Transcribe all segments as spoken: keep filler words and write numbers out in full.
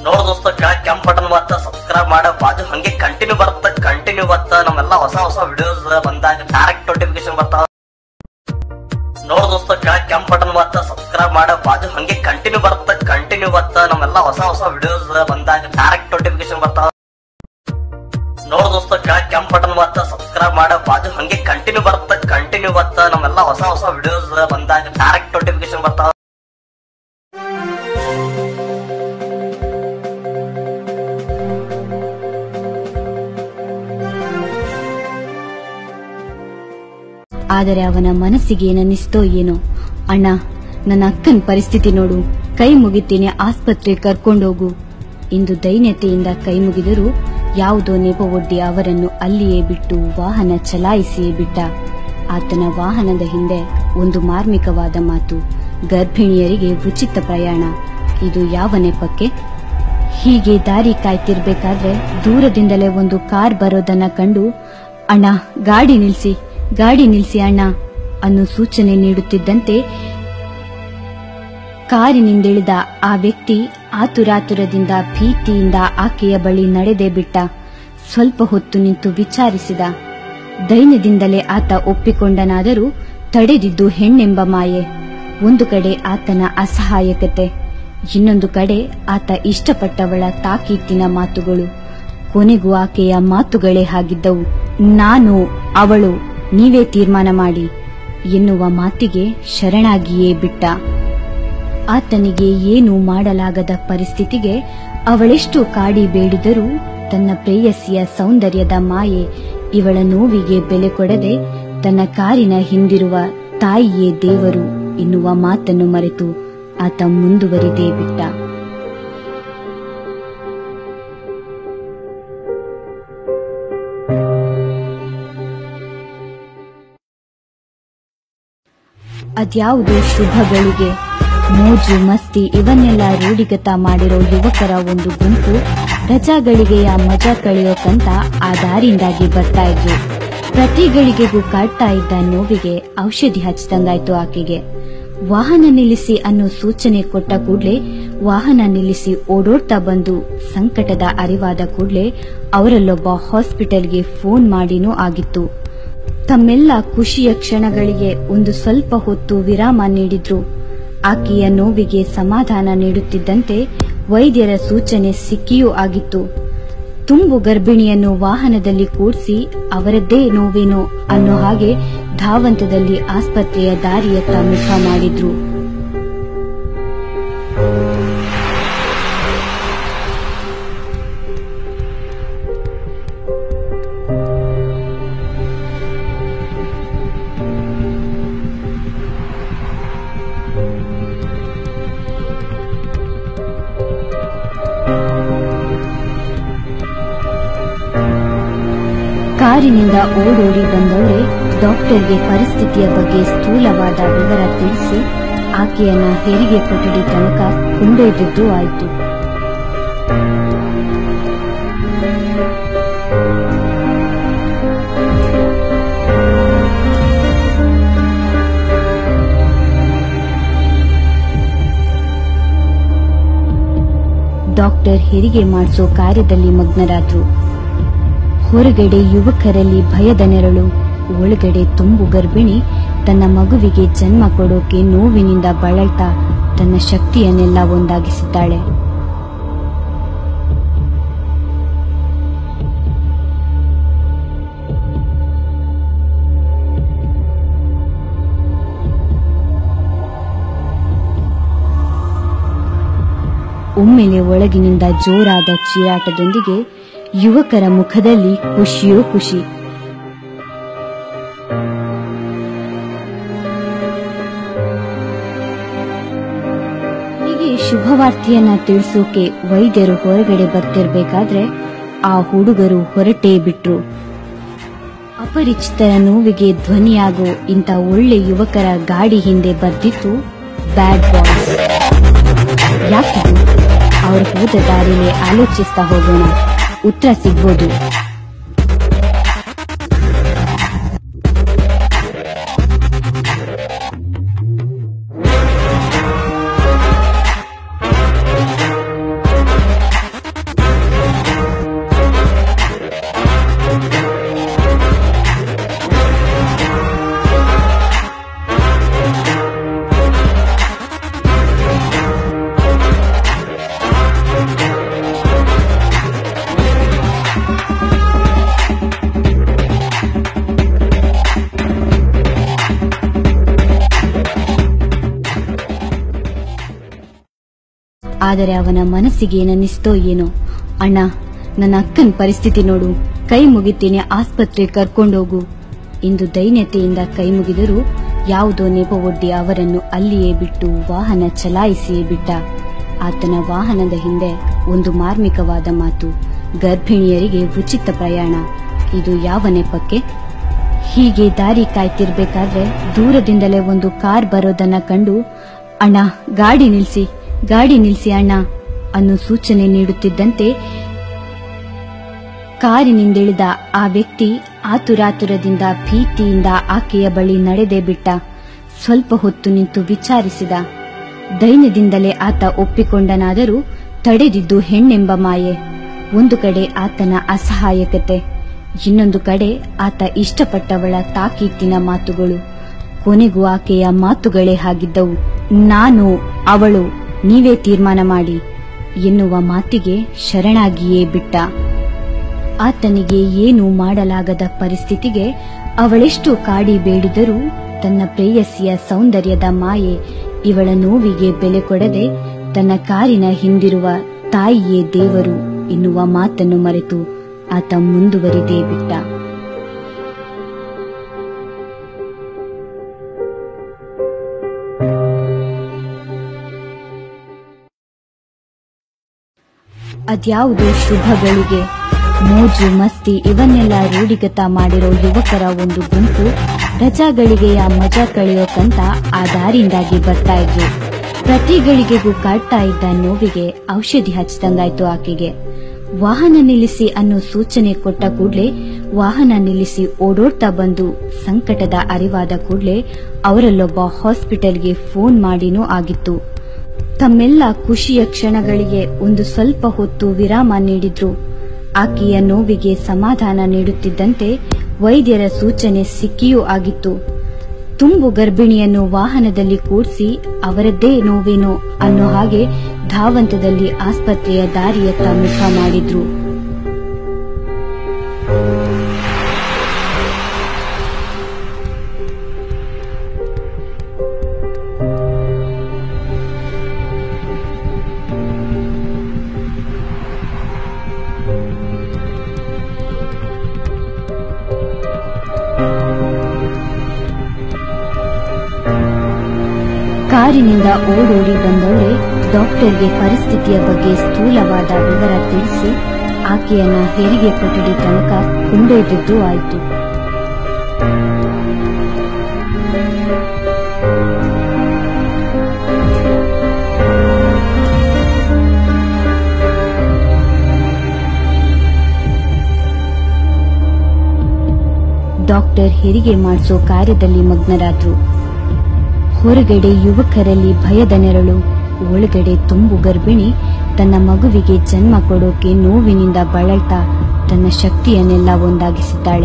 ನೋಡ್ ದೋಸ್ತ ಕೆಳಗ್ ಕೆಂಪ್ ಬಟನ್ ಬತ್ತ ಸಬ್ಸ್ಕ್ರೈಬ್ ಮಾಡ ಬಾಜು ಹಂಗೆ ಕಂಟಿನ್ಯೂ ಬರುತ್ತ ಕಂಟಿನ್ಯೂ ಬತ್ತ ನಮ್ಮೆಲ್ಲಾ ಹೊಸ ಹೊಸ ವಿಡಿಯೋಸ್ ಬಂದಾಗ ಡೈರೆಕ್ಟ್ ನೋಟಿಫಿಕೇಶನ್ ಬರ್ತಾವ. ನೋಡ್ ದೋಸ್ತ ಕೆಳಗ್ ಕೆಂಪ್ ಬಟನ್ ಬತ್ತ ಸಬ್ಸ್ಕ್ರೈಬ್ ಮಾಡ ಬಾಜು ಹಂಗೆ ಕಂಟಿನ್ಯೂ ಬರುತ್ತ ಕಂಟಿನ್ಯೂ ಬತ್ತ ನಮ್ಮೆಲ್ಲಾ ಹೊಸ ಹೊಸ ವಿಡಿಯೋಸ್ ಬಂದಾಗ ಡೈರೆಕ್ಟ್ ನೋಟಿಫಿಕೇಶನ್ ಬರ್ತಾವ. ನೋಡ್ ದೋಸ್ತ ಕೆಳಗ್ ಕೆಂಪ್ ಬಟನ್ ಬತ್ತ ಸಬ್ಸ್ಕ್ರೈಬ್ ಮಾಡ ಬಾಜು ಹಂಗೆ ಕಂಟಿನ್ಯೂ ಬರುತ್ತ ಕಂಟಿನ್ಯೂ ಬತ್ತ ನಮ್ಮೆಲ್ಲಾ ಹೊಸ ಹೊಸ ವಿಡಿಯೋಸ್ ಬಂದಾಗ ಡೈರೆಕ್ಟ್ ನೋಟಿಫಿಕೇಶನ್ ಬರ್ತಾವ. ಆದರೆ ಅವನ ಮನಸ್ಸಿಗೆ ಏನನ್ನಿಸ್ತೋ ಏನೋ, ಅಣ್ಣ ನನ್ನ ಅಕ್ಕನ ಪರಿಸ್ಥಿತಿ ನೋಡು, ಕೈ ಮುಗಿತೀನಿ, ಆಸ್ಪತ್ರೆ ಕರ್ಕೊಂಡೋಗು ಎಂದು ದೈನ್ಯತೆಯಿಂದ ಕೈ ಮುಗಿದರೂ ಯಾವುದೋ ನೆಪ ಒಡ್ಡಿ ಅವರನ್ನು ಅಲ್ಲಿಯೇ ಬಿಟ್ಟು ವಾಹನ ಚಲಾಯಿಸಿಯೇ ಬಿಟ್ಟ. ಆತನ ವಾಹನದ ಹಿಂದೆ ಒಂದು ಮಾರ್ಮಿಕವಾದ ಮಾತು: ಗರ್ಭಿಣಿಯರಿಗೆ ಉಚಿತ ಪ್ರಯಾಣ. ಇದು ಯಾವ ನೆಪಕ್ಕೆ? ಹೀಗೆ ದಾರಿ ಕಾಯ್ತಿರ್ಬೇಕಾದ್ರೆ ದೂರದಿಂದಲೇ ಒಂದು ಕಾರ್ ಬರೋದನ್ನ ಕಂಡು, ಅಣ್ಣ ಗಾಡಿ ನಿಲ್ಸಿ ಗಾಡಿ ನಿಲ್ಸಿ ಅಣ್ಣ ಅನ್ನೋ ಸೂಚನೆ ನೀಡುತ್ತಿದ್ದಂತೆ ಕಾರಿನಿಂದಿಳಿದ ಆ ವ್ಯಕ್ತಿ ಆತುರಾತುರದಿಂದ ಭೀತಿಯಿಂದ ಆಕೆಯ ಬಳಿ ನಡೆದೇ ಬಿಟ್ಟ. ಸ್ವಲ್ಪ ಹೊತ್ತು ನಿಂತು ವಿಚಾರಿಸಿದ. ದೈನ್ಯದಿಂದಲೇ ಆತ ಒಪ್ಪಿಕೊಂಡನಾದರೂ ತಡೆದಿದ್ದು ಹೆಣ್ಣೆಂಬ ಮಾಯೆ. ಒಂದು ಕಡೆ ಆತನ ಅಸಹಾಯಕತೆ, ಇನ್ನೊಂದು ಕಡೆ ಆತ ಇಷ್ಟಪಟ್ಟವಳ ತಾಕೀತಿನ ಮಾತುಗಳು. ಕೊನೆಗೂ ಆಕೆಯ ಮಾತುಗಳೇ ಆಗಿದ್ದವು: ನಾನು, ಅವಳು, ನೀವೇ ತೀರ್ಮಾನ ಮಾಡಿ ಎನ್ನುವ ಮಾತಿಗೆ ಶರಣಾಗಿಯೇ ಬಿಟ್ಟ. ಆತನಿಗೆ ಏನೂ ಮಾಡಲಾಗದ ಪರಿಸ್ಥಿತಿಗೆ ಅವಳೆಷ್ಟು ಕಾಡಿ ಬೇಡಿದರೂ ತನ್ನ ಪ್ರೇಯಸಿಯ ಸೌಂದರ್ಯದ ಮಾಯೆ ಇವಳ ನೋವಿಗೆ ಬೆಲೆ ಕೊಡದೆ ತನ್ನ ಕಾರಿನ ಹಿಂದಿರುವ ತಾಯಿಯೇ ದೇವರು ಎನ್ನುವ ಮಾತನ್ನು ಮರೆತು ಆತ ಮುಂದುವರಿದೇ ಬಿಟ್ಟ. ಅದ್ಯಾವುದೋ ಶುಭಗಳಿಗೆ ಮೋಜು ಮಸ್ತಿ ಇವನ್ನೆಲ್ಲ ರೂಢಿಗತ ಮಾಡಿರೋ ಯುವಕರ ಒಂದು ಗುಂಪು ರಜಾಗಳಿಗೆಯ ಮಜಾ ಕಳೆಯೋಕಂತ ಆ ದಾರಿಂದಾಗಿ ಬರ್ತಾ ಇದ್ರು. ಪ್ರತಿ ಗಳಿಗೆಗೂ ಕಾಡ್ತಾ ಇದ್ದ ನೋವಿಗೆ ಔಷಧಿ ಹಚ್ಚಿದಂಗಾಯ್ತು ಆಕೆಗೆ. ವಾಹನ ನಿಲ್ಲಿಸಿ ಅನ್ನೋ ಸೂಚನೆ ಕೊಟ್ಟ ಕೂಡ್ಲೆ ವಾಹನ ನಿಲ್ಲಿಸಿ ಓಡೋಡ್ತಾ ಬಂದು ಸಂಕಟದ ಅರಿವಾದ ಕೂಡ್ಲೆ ಅವರಲ್ಲೊಬ್ಬ ಹಾಸ್ಪಿಟಲ್ಗೆ ಫೋನ್ ಮಾಡಿನೂ ಆಗಿತ್ತು. ತಮ್ಮೆಲ್ಲ ಖುಷಿಯ ಕ್ಷಣಗಳಿಗೆ ಒಂದು ಸ್ವಲ್ಪ ಹೊತ್ತು ವಿರಾಮ ನೀಡಿದ್ರು. ಆಕೆಯ ನೋವಿಗೆ ಸಮಾಧಾನ ನೀಡುತ್ತಿದ್ದಂತೆ ವೈದ್ಯರ ಸೂಚನೆ ಸಿಕ್ಕಿಯೂ ಆಗಿತ್ತು. ತುಂಬು ಗರ್ಭಿಣಿಯನ್ನು ವಾಹನದಲ್ಲಿ ಕೂರಿಸಿ ಅವರದ್ದೇ ನೋವೇನೋ ಅನ್ನೋ ಹಾಗೆ ಧಾವಂತದಲ್ಲಿ ಆಸ್ಪತ್ರೆಯ ದಾರಿಯತ್ತ ಮುಖ ಮಾಡಿದ್ರು. ಕಾರಿನಿಂದ ಓಡೋಡಿ ಬಂದವಳೆ ಡಾಕ್ಟರ್ಗೆ ಪರಿಸ್ಥಿತಿಯ ಬಗ್ಗೆ ಸ್ಥೂಲವಾದ ವಿವರ ತಿಳಿಸಿ ಆಕೆಯನ್ನ ಹೆರಿಗೆ ಕೊಠಡಿ ತನಕ ಕೊಂಡೊಯ್ದದ್ದು ಆಯಿತು. ಡಾಕ್ಟರ್ ಹೆರಿಗೆ ಮಾಡಿಸೋ ಕಾರ್ಯದಲ್ಲಿ ಮಗ್ನರಾದ್ರು. ಹೊರಗಡೆ ಯುವಕರಲ್ಲಿ ಭಯದ ನೆರಳು, ಒಳಗಡೆ ತುಂಬು ಗರ್ಭಿಣಿ ತನ್ನ ಮಗುವಿಗೆ ಜನ್ಮ ಕೊಡೋಕೆ ನೋವಿನಿಂದ ಬಳಲ್ತಾ ತನ್ನ ಶಕ್ತಿಯನ್ನೆಲ್ಲ ಒಂದಾಗಿಸಿದ್ದಾಳೆ. ಒಮ್ಮೆಲೆ ಒಳಗಿನಿಂದ ಜೋರಾದ ಚೀರಾಟದೊಂದಿಗೆ ಯುವಕರ ಮುಖದಲ್ಲಿ ಖುಷಿಯೋ ಖುಷಿ. ಹೀಗೆ ಶುಭವಾರ್ತೆಯನ್ನ ತಿಳಿಸೋಕೆ ವೈದ್ಯರು ಹೊರಗಡೆ ಬರ್ತಿರ್ಬೇಕಾದ್ರೆ ಆ ಹುಡುಗರು ಹೊರಟೇ ಬಿಟ್ರು. ಅಪರಿಚಿತರ ನೋವಿಗೆ ಧ್ವನಿಯಾಗೋ ಇಂಥ ಒಳ್ಳೆ ಯುವಕರ ಗಾಡಿ ಹಿಂದೆ ಬರ್ದಿತ್ತು ಬ್ಯಾಡ್ ಬಾಯ್ಸ್. ಯಾಕಿದು? ಅವ್ರು ಹೋದ ದಾರಿಲೇ ಆಲೋಚಿಸ್ತಾ ಹೋಗೋಣ, ಉತ್ತರ ಸಿಗ್ಬೋದು. ಆದರೆ ಅವನ ಮನಸ್ಸಿಗೆ ಏನನ್ನಿಸ್ತೋ ಏನೋ, ಅಣ್ಣ ನನ್ನ ಅಕ್ಕನ ಪರಿಸ್ಥಿತಿ ನೋಡು, ಕೈ ಮುಗಿತೀನಿ, ಆಸ್ಪತ್ರೆ ಕರ್ಕೊಂಡೋಗು ಎಂದು ದೈನ್ಯತೆಯಿಂದ ಕೈ ಮುಗಿದರೂ ಯಾವುದೋ ನೆಪ ಒಡ್ಡಿ ಅವರನ್ನು ಅಲ್ಲಿಯೇ ಬಿಟ್ಟು ವಾಹನ ಚಲಾಯಿಸಿಯೇ ಬಿಟ್ಟ. ಆತನ ವಾಹನದ ಹಿಂದೆ ಒಂದು ಮಾರ್ಮಿಕವಾದ ಮಾತು, ಗರ್ಭಿಣಿಯರಿಗೆ ಉಚಿತ ಪ್ರಯಾಣ. ಇದು ಯಾವ ನೆಪಕ್ಕೆ? ಹೀಗೆ ದಾರಿ ಕಾಯ್ತಿರ್ಬೇಕಾದ್ರೆ ದೂರದಿಂದಲೇ ಒಂದು ಕಾರ್ ಬರೋದನ್ನ ಕಂಡು, ಅಣ್ಣ ಗಾಡಿ ನಿಲ್ಸಿ, ಗಾಡಿ ನಿಲ್ಸಿ ಅಣ್ಣ ಅನ್ನೋ ಸೂಚನೆ ನೀಡುತ್ತಿದ್ದಂತೆ ಕಾರಿನಿಂದಿಳಿದ ಆ ವ್ಯಕ್ತಿ ಆತುರಾತುರದಿಂದ ಭೀತಿಯಿಂದ ಆಕೆಯ ಬಳಿ ನಡೆದೇ ಬಿಟ್ಟ. ಸ್ವಲ್ಪ ಹೊತ್ತು ನಿಂತು ವಿಚಾರಿಸಿದ. ದೈನ್ಯದಿಂದಲೇ ಆತ ಒಪ್ಪಿಕೊಂಡನಾದರೂ ತಡೆದಿದ್ದು ಹೆಣ್ಣೆಂಬ ಮಾಯೆ. ಒಂದು ಕಡೆ ಆತನ ಅಸಹಾಯಕತೆ, ಇನ್ನೊಂದು ಕಡೆ ಆತ ಇಷ್ಟಪಟ್ಟವಳ ತಾಕೀತಿನ ಮಾತುಗಳು. ಕೊನೆಗೂ ಆಕೆಯ ಮಾತುಗಳೇ ಆಗಿದ್ದವು. ನಾನು, ಅವಳು, ನೀವೇ ತೀರ್ಮಾನ ಮಾಡಿ ಎನ್ನುವ ಮಾತಿಗೆ ಶರಣಾಗಿಯೇ ಬಿಟ್ಟ. ಆತನಿಗೆ ಏನೂ ಮಾಡಲಾಗದ ಪರಿಸ್ಥಿತಿಗೆ ಅವಳೆಷ್ಟು ಕಾಡಿ ಬೇಡಿದರೂ ತನ್ನ ಪ್ರೇಯಸಿಯ ಸೌಂದರ್ಯದ ಮಾಯೆ ಇವಳ ನೋವಿಗೆ ಬೆಲೆ ಕೊಡದೆ ತನ್ನ ಕಾರಿನ ಹಿಂದಿರುವ ತಾಯಿಯೇ ದೇವರು ಎನ್ನುವ ಮಾತನ್ನು ಮರೆತು ಆತ ಮುಂದುವರಿದೇ ಬಿಟ್ಟ. ಅದ್ಯಾವುದೋ ಶುಭಗಳಿಗೆ ಮೋಜು ಮಸ್ತಿ ಇವನ್ನೆಲ್ಲ ರೂಢಿಗತ ಮಾಡಿರೋ ಯುವಕರ ಒಂದು ಗುಂಪು ರಜಾಗಳಿಗೆಯ ಮಜಾ ಕಳೆಯೋಕಂತ ಆ ದಾರಿಂದಾಗಿ ಬರ್ತಾ ಇದ್ರು. ಪ್ರತಿ ಗಳಿಗೆಗೂ ಕಾಡ್ತಾ ಇದ್ದ ನೋವಿಗೆ ಔಷಧಿ ಹಚ್ಚಿದಂಗಾಯ್ತು ಆಕೆಗೆ. ವಾಹನ ನಿಲ್ಲಿಸಿ ಅನ್ನೋ ಸೂಚನೆ ಕೊಟ್ಟ ಕೂಡ್ಲೆ ವಾಹನ ನಿಲ್ಲಿಸಿ ಓಡೋಡ್ತಾ ಬಂದು ಸಂಕಟದ ಅರಿವಾದ ಕೂಡ್ಲೆ ಅವರಲ್ಲೊಬ್ಬ ಹಾಸ್ಪಿಟಲ್ಗೆ ಫೋನ್ ಮಾಡಿನೂ ಆಗಿತ್ತು. ತಮ್ಮೆಲ್ಲ ಖುಷಿಯ ಕ್ಷಣಗಳಿಗೆ ಒಂದು ಸ್ವಲ್ಪ ಹೊತ್ತು ವಿರಾಮ ನೀಡಿದ್ರು. ಆಕೆಯ ನೋವಿಗೆ ಸಮಾಧಾನ ನೀಡುತ್ತಿದ್ದಂತೆ ವೈದ್ಯರ ಸೂಚನೆ ಸಿಕ್ಕಿಯೂ ಆಗಿತ್ತು. ತುಂಬು ಗರ್ಭಿಣಿಯನ್ನು ವಾಹನದಲ್ಲಿ ಕೂಡಿಸಿ ಅವರದ್ದೇ ನೋವೇನೋ ಅನ್ನೋ ಹಾಗೆ ಧಾವಂತದಲ್ಲಿ ಆಸ್ಪತ್ರೆಯ ದಾರಿಯತ್ತ ಮುಖ ಮಾಡಿದ್ರು. ಕಾರಿನಿಂದ ಓಡೋಡಿ ಬಂದವಳೆ ಡಾಕ್ಟರ್ಗೆ ಪರಿಸ್ಥಿತಿಯ ಬಗ್ಗೆ ಸ್ಥೂಲವಾದ ವಿವರ ತಿಳಿಸಿ ಆಕೆಯನ್ನ ಹೆರಿಗೆ ಕೊಠಡಿ ತನಕ ಕೊಂಡೊಯ್ದದ್ದು ಆಯಿತು. ಡಾಕ್ಟರ್ ಹೆರಿಗೆ ಮಾಡಿಸೋ ಕಾರ್ಯದಲ್ಲಿ ಮಗ್ನರಾದ್ರು. ಹೊರಗಡೆ ಯುವಕರಲ್ಲಿ ಭಯದ ನೆರಳು, ಒಳಗಡೆ ತುಂಬು ಗರ್ಭಿಣಿ ತನ್ನ ಮಗುವಿಗೆ ಜನ್ಮ ಕೊಡೋಕೆ ನೋವಿನಿಂದ ಬಳಲ್ತಾ ತನ್ನ ಶಕ್ತಿಯನ್ನೆಲ್ಲ ಒಂದಾಗಿಸಿದ್ದಾಳೆ.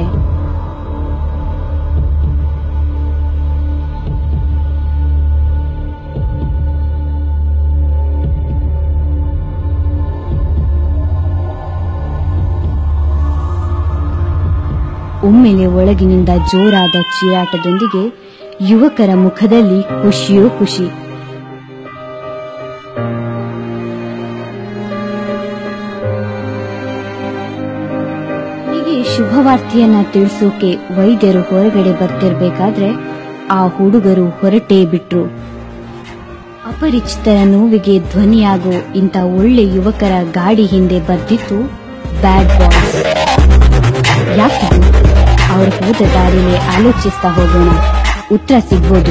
ಒಮ್ಮೆಲೆ ಒಳಗಿನಿಂದ ಜೋರಾದ ಚೀರಾಟದೊಂದಿಗೆ ಯುವಕರ ಮುಖದಲ್ಲಿ ಖುಷಿಯೋ ಖುಷಿ. ಹೀಗೆ ಶುಭವಾರ್ತೆಯನ್ನ ತಿಳಿಸೋಕೆ ವೈದ್ಯರು ಹೊರಗಡೆ ಬರ್ತಿರ್ಬೇಕಾದ್ರೆ ಆ ಹುಡುಗರು ಹೊರಟೇ ಬಿಟ್ರು. ಅಪರಿಚಿತರ ನೋವಿಗೆ ಧ್ವನಿಯಾಗೋ ಇಂಥ ಒಳ್ಳೆ ಯುವಕರ ಗಾಡಿ ಹಿಂದೆ ಬರ್ದಿತ್ತು ಬ್ಯಾಡ್ ಬಾಯ್ಸ್. ಯಾಕಿದು? ಅವ್ರು ಹೋದ ದಾರಿಲೇ ಆಲೋಚಿಸ್ತಾ ಹೋಗೋಣ, ಉತ್ತರ ಸಿಗ್ಬೋದು.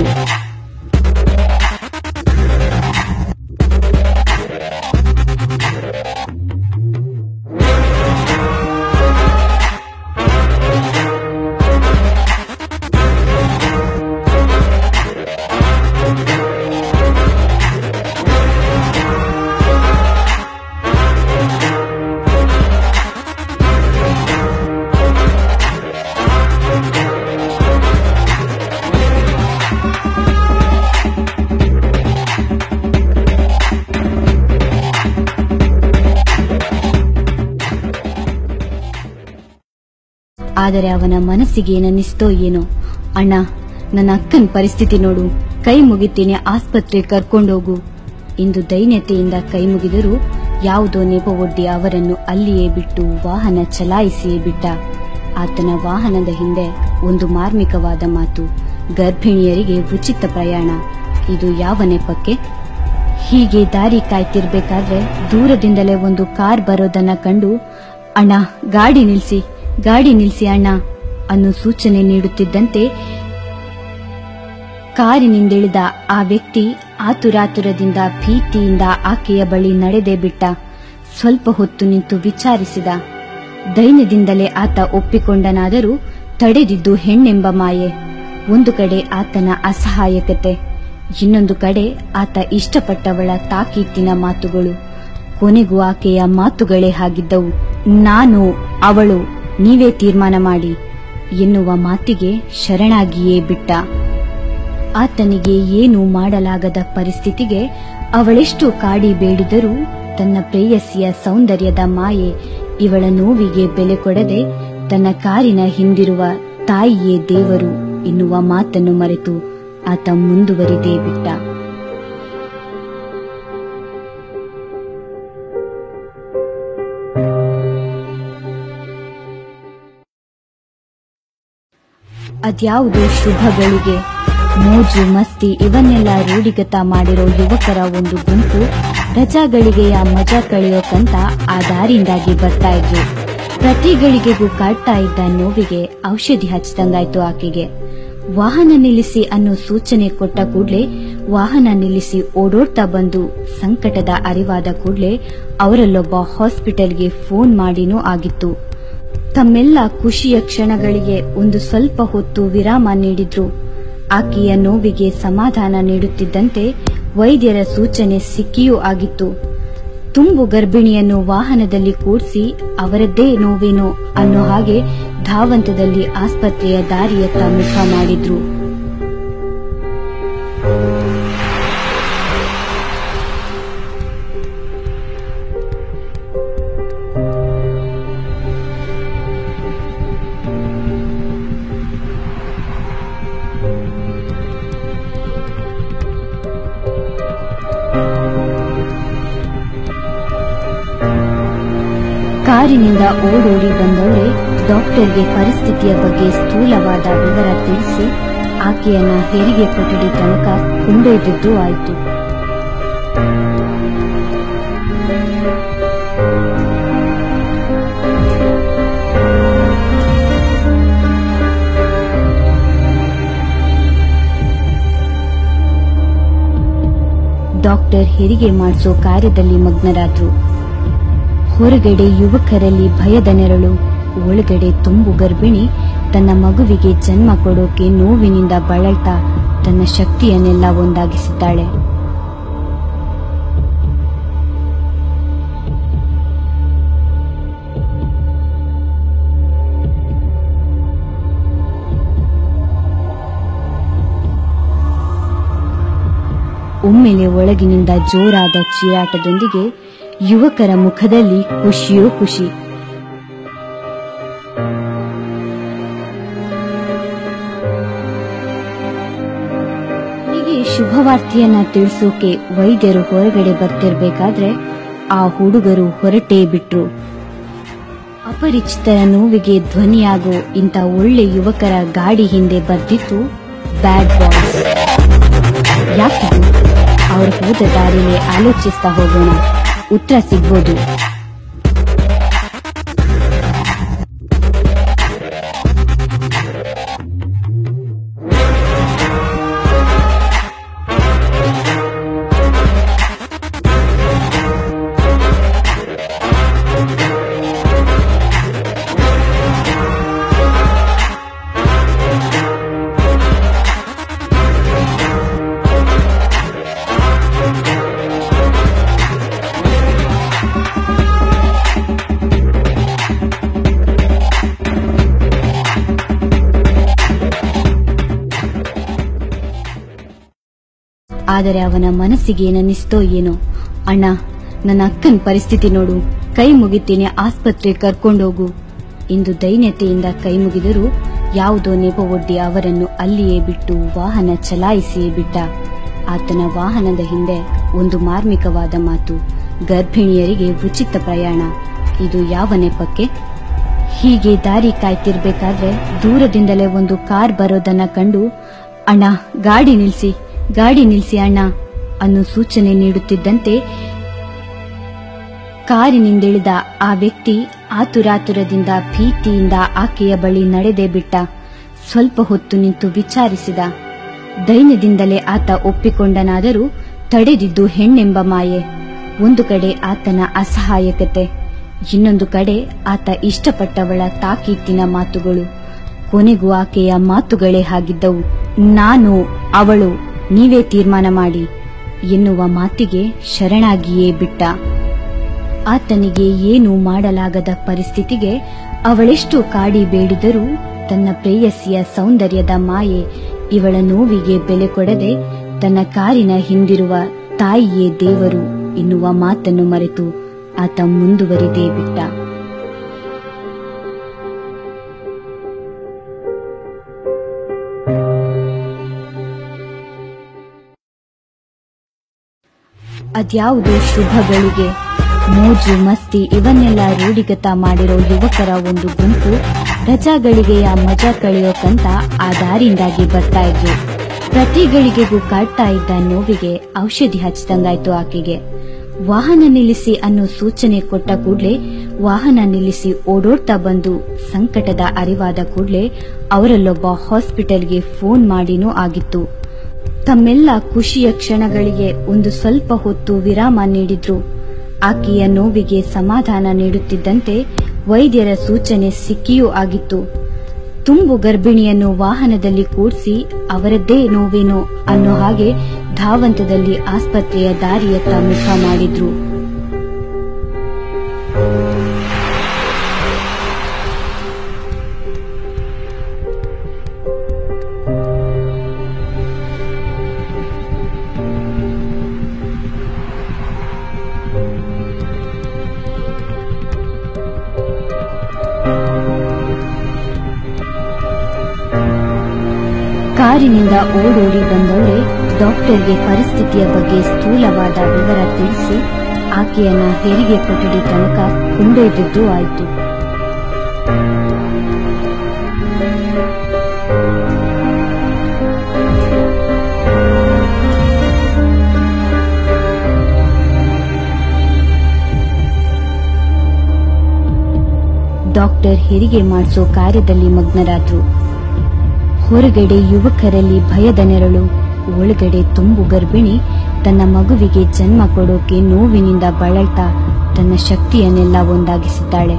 ಆದರೆ ಅವನ ಮನಸ್ಸಿಗೆ ಏನನ್ನಿಸ್ತೋ ಏನೋ, ಅಣ್ಣ ನನ್ನ ಅಕ್ಕನ ಪರಿಸ್ಥಿತಿ ನೋಡು, ಕೈ ಮುಗಿತೀನಿ, ಆಸ್ಪತ್ರೆ ಕರ್ಕೊಂಡೋಗು ಎಂದು ದೈನ್ಯತೆಯಿಂದ ಕೈಮುಗಿದರೂ ಯಾವುದೋ ನೆಪವೊಡ್ಡಿ ಅವರನ್ನು ಅಲ್ಲಿಯೇ ಬಿಟ್ಟು ವಾಹನ ಚಲಾಯಿಸಿಯೇ ಬಿಟ್ಟ. ಆತನ ವಾಹನದ ಹಿಂದೆ ಒಂದು ಮಾರ್ಮಿಕವಾದ ಮಾತು: ಗರ್ಭಿಣಿಯರಿಗೆ ಉಚಿತ ಪ್ರಯಾಣ. ಇದು ಯಾವ ನೆಪಕ್ಕೆ? ಹೀಗೆ ದಾರಿ ಕಾಯ್ತಿರ್ಬೇಕಾದ್ರೆ ದೂರದಿಂದಲೇ ಒಂದು ಕಾರ್ ಬರೋದನ್ನ ಕಂಡು, ಅಣ್ಣ ಗಾಡಿ ನಿಲ್ಸಿ, ಗಾಡಿ ನಿಲ್ಸಿ ಅಣ್ಣ ಅನ್ನೋ ಸೂಚನೆ ನೀಡುತ್ತಿದ್ದಂತೆ ಕಾರಿನಿಂದಿಳಿದ ಆ ವ್ಯಕ್ತಿ ಆತುರಾತುರದಿಂದ ಭೀತಿಯಿಂದ ಆಕೆಯ ಬಳಿ ನಡೆದೇ ಬಿಟ್ಟ. ಸ್ವಲ್ಪ ಹೊತ್ತು ನಿಂತು ವಿಚಾರಿಸಿದ. ದೈನ್ಯದಿಂದಲೇ ಆತ ಒಪ್ಪಿಕೊಂಡನಾದರೂ ತಡೆದಿದ್ದು ಹೆಣ್ಣೆಂಬ ಮಾಯೆ. ಒಂದು ಕಡೆ ಆತನ ಅಸಹಾಯಕತೆ, ಇನ್ನೊಂದು ಕಡೆ ಆತ ಇಷ್ಟಪಟ್ಟವಳ ತಾಕೀತಿನ ಮಾತುಗಳು. ಕೊನೆಗೂ ಆಕೆಯ ಮಾತುಗಳೇ ಆಗಿದ್ದವು: ನಾನು, ಅವಳು, ನೀವೇ ತೀರ್ಮಾನ ಮಾಡಿ ಎನ್ನುವ ಮಾತಿಗೆ ಶರಣಾಗಿಯೇ ಬಿಟ್ಟ. ಆತನಿಗೆ ಏನೂ ಮಾಡಲಾಗದ ಪರಿಸ್ಥಿತಿಗೆ ಅವಳೆಷ್ಟು ಕಾಡಿ ಬೇಡಿದರೂ ತನ್ನ ಪ್ರೇಯಸಿಯ ಸೌಂದರ್ಯದ ಮಾಯೆ ಇವಳ ನೋವಿಗೆ ಬೆಲೆ ಕೊಡದೆ ತನ್ನ ಕಾರಿನ ಹಿಂದಿರುವ ತಾಯಿಯೇ ದೇವರು ಎನ್ನುವ ಮಾತನ್ನು ಮರೆತು ಆತ ಮುಂದುವರಿದೇ ಬಿಟ್ಟ. ಅದ್ಯಾವುದೋ ಶುಭಗಳಿಗೆ ಮೋಜು ಮಸ್ತಿ ಇವನ್ನೆಲ್ಲ ರೂಢಿಗತ ಮಾಡಿರೋ ಯುವಕರ ಒಂದು ಗುಂಪು ರಜಾಗಳಿಗೆಯ ಮಜಾ ಕಳೆಯೋಕಂತ ಆ ದಾರಿಂದಾಗಿ ಬರ್ತಾ ಇದ್ರು. ಪ್ರತಿ ಗಳಿಗೆಗೂ ಕಾಡ್ತಾ ಇದ್ದ ನೋವಿಗೆ ಔಷಧಿ ಹಚ್ಚಿದಂಗಾಯ್ತು ಆಕೆಗೆ. ವಾಹನ ನಿಲ್ಲಿಸಿ ಅನ್ನೋ ಸೂಚನೆ ಕೊಟ್ಟ ಕೂಡ್ಲೆ ವಾಹನ ನಿಲ್ಲಿಸಿ ಓಡೋಡ್ತಾ ಬಂದು ಸಂಕಟದ ಅರಿವಾದ ಕೂಡ್ಲೆ ಅವರಲ್ಲೊಬ್ಬ ಹಾಸ್ಪಿಟಲ್ಗೆ ಫೋನ್ ಮಾಡಿನೂ ಆಗಿತ್ತು. ತಮ್ಮೆಲ್ಲ ಖುಷಿಯ ಕ್ಷಣಗಳಿಗೆ ಒಂದು ಸ್ವಲ್ಪ ಹೊತ್ತು ವಿರಾಮ ನೀಡಿದ್ರು. ಆಕೆಯ ನೋವಿಗೆ ಸಮಾಧಾನ ನೀಡುತ್ತಿದ್ದಂತೆ ವೈದ್ಯರ ಸೂಚನೆ ಸಿಕ್ಕಿಯೂ ಆಗಿತ್ತು. ತುಂಬು ಗರ್ಭಿಣಿಯನ್ನು ವಾಹನದಲ್ಲಿ ಕೂರಿಸಿ ಅವರದ್ದೇ ನೋವೇನೋ ಅನ್ನೋ ಹಾಗೆ ಧಾವಂತದಲ್ಲಿ ಆಸ್ಪತ್ರೆಯ ದಾರಿಯತ್ತ ಮುಖ ಮಾಡಿದ್ರು. ಕಾರಿನಿಂದ ಓಡೋಡಿ ಬಂದವಳೆ ಡಾಕ್ಟರ್ಗೆ ಪರಿಸ್ಥಿತಿಯ ಬಗ್ಗೆ ಸ್ಥೂಲವಾದ ವಿವರ ತಿಳಿಸಿ ಆಕೆಯನ್ನ ಹೆರಿಗೆ ಕೊಠಡಿ ತನಕ ಕೊಂಡೊಯ್ದಿದ್ದು ಆಯಿತು. ಡಾಕ್ಟರ್ ಹೆರಿಗೆ ಮಾಡಿಸೋ ಕಾರ್ಯದಲ್ಲಿ ಮಗ್ನರಾದ್ರು. ಹೊರಗಡೆ ಯುವಕರಲ್ಲಿ ಭಯದ ನೆರಳು, ಒಳಗಡೆ ತುಂಬು ಗರ್ಭಿಣಿ ತನ್ನ ಮಗುವಿಗೆ ಜನ್ಮ ಕೊಡೋಕೆ ನೋವಿನಿಂದ ಬಳಲ್ತಾ ತನ್ನ ಶಕ್ತಿಯನ್ನೆಲ್ಲ ಒಂದಾಗಿಸಿದ್ದಾಳೆ. ಒಮ್ಮೆಲೆ ಒಳಗಿನಿಂದ ಜೋರಾದ ಚೀರಾಟದೊಂದಿಗೆ ಯುವಕರ ಮುಖದಲ್ಲಿ ಖುಷಿಯೋ ಖುಷಿ. ಹೀಗೆ ಶುಭವಾರ್ತೆಯನ್ನ ತಿಳಿಸೋಕೆ ವೈದ್ಯರು ಹೊರಗಡೆ ಬರ್ತಿರ್ಬೇಕಾದ್ರೆ ಆ ಹುಡುಗರು ಹೊರಟೇ ಬಿಟ್ರು. ಅಪರಿಚಿತರ ನೋವಿಗೆ ಧ್ವನಿಯಾಗೋ ಇಂಥ ಒಳ್ಳೆ ಯುವಕರ ಗಾಡಿ ಹಿಂದೆ ಬರ್ದಿತ್ತು ಬ್ಯಾಡ್ ಬಾಯ್ಸ್. ಯಾಕಿದು? ಅವ್ರ ಹೋದ ದಾರಿಲೇ ಆಲೋಚಿಸ್ತಾ ಹೋಗೋಣ, ಉತ್ತರ ಸಿಗ್ಬೋದು. ಆದರೆ ಅವನ ಮನಸ್ಸಿಗೆ ಏನನ್ನಿಸ್ತೋ ಏನೋ, ಅಣ್ಣ ನನ್ನ ಅಕ್ಕನ ಪರಿಸ್ಥಿತಿ ನೋಡು, ಕೈ ಮುಗಿತೀನಿ, ಆಸ್ಪತ್ರೆ ಕರ್ಕೊಂಡೋಗು ಎಂದು ದೈನ್ಯತೆಯಿಂದ ಕೈ ಮುಗಿದರೂ ಯಾವುದೋ ನೆಪವೊಡ್ಡಿ ಅವರನ್ನು ಅಲ್ಲಿಯೇ ಬಿಟ್ಟು ವಾಹನ ಚಲಾಯಿಸಿಯೇ ಬಿಟ್ಟ. ಆತನ ವಾಹನದ ಹಿಂದೆ ಒಂದು ಮಾರ್ಮಿಕವಾದ ಮಾತು, ಗರ್ಭಿಣಿಯರಿಗೆ ಉಚಿತ ಪ್ರಯಾಣ. ಇದು ಯಾವ ನೆಪಕ್ಕೆ? ಹೀಗೆ ದಾರಿ ಕಾಯ್ತಿರ್ಬೇಕಾದ್ರೆ ದೂರದಿಂದಲೇ ಒಂದು ಕಾರ್ ಬರೋದನ್ನ ಕಂಡು, ಅಣ್ಣ ಗಾಡಿ ನಿಲ್ಸಿ, ಗಾಡಿ ನಿಲ್ಸಿ ಅಣ್ಣ ಅನ್ನೋ ಸೂಚನೆ ನೀಡುತ್ತಿದ್ದಂತೆ ಕಾರಿನಿಂದಿಳಿದ ಆ ವ್ಯಕ್ತಿ ಆತುರಾತುರದಿಂದ ಭೀತಿಯಿಂದ ಆಕೆಯ ಬಳಿ ನಡೆದೇ ಬಿಟ್ಟ. ಸ್ವಲ್ಪ ಹೊತ್ತು ನಿಂತು ವಿಚಾರಿಸಿದ. ದೈನ್ಯದಿಂದಲೇ ಆತ ಒಪ್ಪಿಕೊಂಡನಾದರೂ ತಡೆದಿದ್ದು ಹೆಣ್ಣೆಂಬ ಮಾಯೆ. ಒಂದು ಕಡೆ ಆತನ ಅಸಹಾಯಕತೆ, ಇನ್ನೊಂದು ಕಡೆ ಆತ ಇಷ್ಟಪಟ್ಟವಳ ತಾಕೀತಿನ ಮಾತುಗಳು. ಕೊನೆಗೂ ಆಕೆಯ ಮಾತುಗಳೇ ಆಗಿದ್ದವು. ನಾನು, ಅವಳು, ನೀವೇ ತೀರ್ಮಾನ ಮಾಡಿ ಎನ್ನುವ ಮಾತಿಗೆ ಶರಣಾಗಿಯೇ ಬಿಟ್ಟ. ಆತನಿಗೆ ಏನೂ ಮಾಡಲಾಗದ ಪರಿಸ್ಥಿತಿಗೆ ಅವಳೆಷ್ಟು ಕಾಡಿ ಬೇಡಿದರೂ ತನ್ನ ಪ್ರೇಯಸಿಯ ಸೌಂದರ್ಯದ ಮಾಯೆ ಇವಳ ನೋವಿಗೆ ಬೆಲೆ ಕೊಡದೆ ತನ್ನ ಕಾರಿನ ಹಿಂದಿರುವ ತಾಯಿಯೇ ದೇವರು ಎನ್ನುವ ಮಾತನ್ನು ಮರೆತು ಆತ ಮುಂದುವರಿದೇ ಬಿಟ್ಟ. ಅದ್ಯಾವುದೋ ಶುಭಗಳಿಗೆ ಮೋಜು ಮಸ್ತಿ ಇವನ್ನೆಲ್ಲ ರೂಢಿಗತ ಮಾಡಿರೋ ಯುವಕರ ಒಂದು ಗುಂಪು ರಜಾಗಳಿಗೆಯ ಮಜಾ ಕಳೆಯೋಕಂತ ಆ ದಾರಿಂದಾಗಿ ಬರ್ತಾ ಇದ್ರು. ಪ್ರತಿ ಗಳಿಗೆಗೂ ಕಾಡ್ತಾ ಇದ್ದ ನೋವಿಗೆ ಔಷಧಿ ಹಚ್ಚಿದಂಗಾಯ್ತು ಆಕೆಗೆ. ವಾಹನ ನಿಲ್ಲಿಸಿ ಅನ್ನೋ ಸೂಚನೆ ಕೊಟ್ಟ ಕೂಡ್ಲೆ ವಾಹನ ನಿಲ್ಲಿಸಿ ಓಡೋಡ್ತಾ ಬಂದು ಸಂಕಟದ ಅರಿವಾದ ಕೂಡ್ಲೆ ಅವರಲ್ಲೊಬ್ಬ ಹಾಸ್ಪಿಟಲ್ಗೆ ಫೋನ್ ಮಾಡಿನೂ ಆಗಿತ್ತು. ತಮ್ಮೆಲ್ಲ ಖುಷಿಯ ಕ್ಷಣಗಳಿಗೆ ಒಂದು ಸ್ವಲ್ಪ ಹೊತ್ತು ವಿರಾಮ ನೀಡಿದ್ರು. ಆಕೆಯ ನೋವಿಗೆ ಸಮಾಧಾನ ನೀಡುತ್ತಿದ್ದಂತೆ ವೈದ್ಯರ ಸೂಚನೆ ಸಿಕ್ಕಿಯೂ ಆಗಿತ್ತು. ತುಂಬು ಗರ್ಭಿಣಿಯನ್ನು ವಾಹನದಲ್ಲಿ ಕೂಡಿಸಿ ಅವರದ್ದೇ ನೋವೇನೋ ಅನ್ನೋ ಹಾಗೆ ಧಾವಂತದಲ್ಲಿ ಆಸ್ಪತ್ರೆಯ ದಾರಿಯತ್ತ ಮುಖ ಮಾಡಿದ್ರು. ಕಾರಿನಿಂದ ಓಡೋಡಿ ಬಂದವಳೆ ಡಾಕ್ಟರ್ಗೆ ಪರಿಸ್ಥಿತಿಯ ಬಗ್ಗೆ ಸ್ಥೂಲವಾದ ವಿವರ ತಿಳಿಸಿ ಆಕೆಯನ್ನ ಹೆರಿಗೆ ಕೊಠಡಿ ತನಕ ಕೊಂಡೊಯ್ದಿದ್ದು ಆಯಿತು. ಡಾಕ್ಟರ್ ಹೆರಿಗೆ ಮಾಡಿಸೋ ಕಾರ್ಯದಲ್ಲಿ ಮಗ್ನರಾದ್ರು. ಹೊರಗಡೆ ಯುವಕರಲ್ಲಿ ಭಯದ ನೆರಳು, ಒಳಗಡೆ ತುಂಬು ಗರ್ಭಿಣಿ ತನ್ನ ಮಗುವಿಗೆ ಜನ್ಮ ಕೊಡೋಕೆ ನೋವಿನಿಂದ ಬಳಲ್ತಾ ತನ್ನ ಶಕ್ತಿಯನ್ನೆಲ್ಲ ಒಂದಾಗಿಸಿದ್ದಾಳೆ.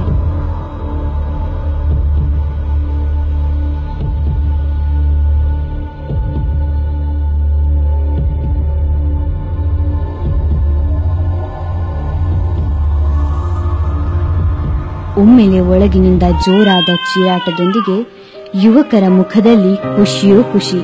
ಒಮ್ಮೆಲೆ ಒಳಗಿನಿಂದ ಜೋರಾದ ಚೀರಾಟದೊಂದಿಗೆ ಯುವಕರ ಮುಖದಲ್ಲಿ ಖುಷಿಯೋ ಖುಷಿ.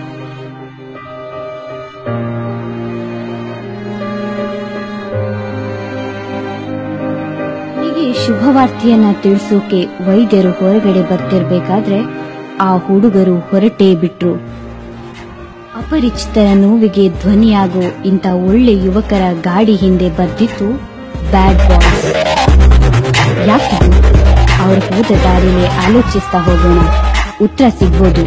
ಹೀಗೆ ಶುಭವಾರ್ತೆಯನ್ನ ತಿಳಿಸೋಕೆ ವೈದ್ಯರು ಹೊರಗಡೆ ಬರ್ತಿರ್ಬೇಕಾದ್ರೆ ಆ ಹುಡುಗರು ಹೊರಟೇ ಬಿಟ್ರು. ಅಪರಿಚಿತರ ನೋವಿಗೆ ಧ್ವನಿಯಾಗೋ ಇಂಥ ಒಳ್ಳೆ ಯುವಕರ ಗಾಡಿ ಹಿಂದೆ ಬರ್ದಿತ್ತು ಬ್ಯಾಡ್ ಬಾಯ್ಸ್. ಯಾಕಿದು? ಅವ್ರ ಹೋದ ದಾರಿಲೇ ಆಲೋಚಿಸ್ತಾ ಹೋಗೋಣ, ಉತ್ತರ ಸಿಗ್ಬೋದು.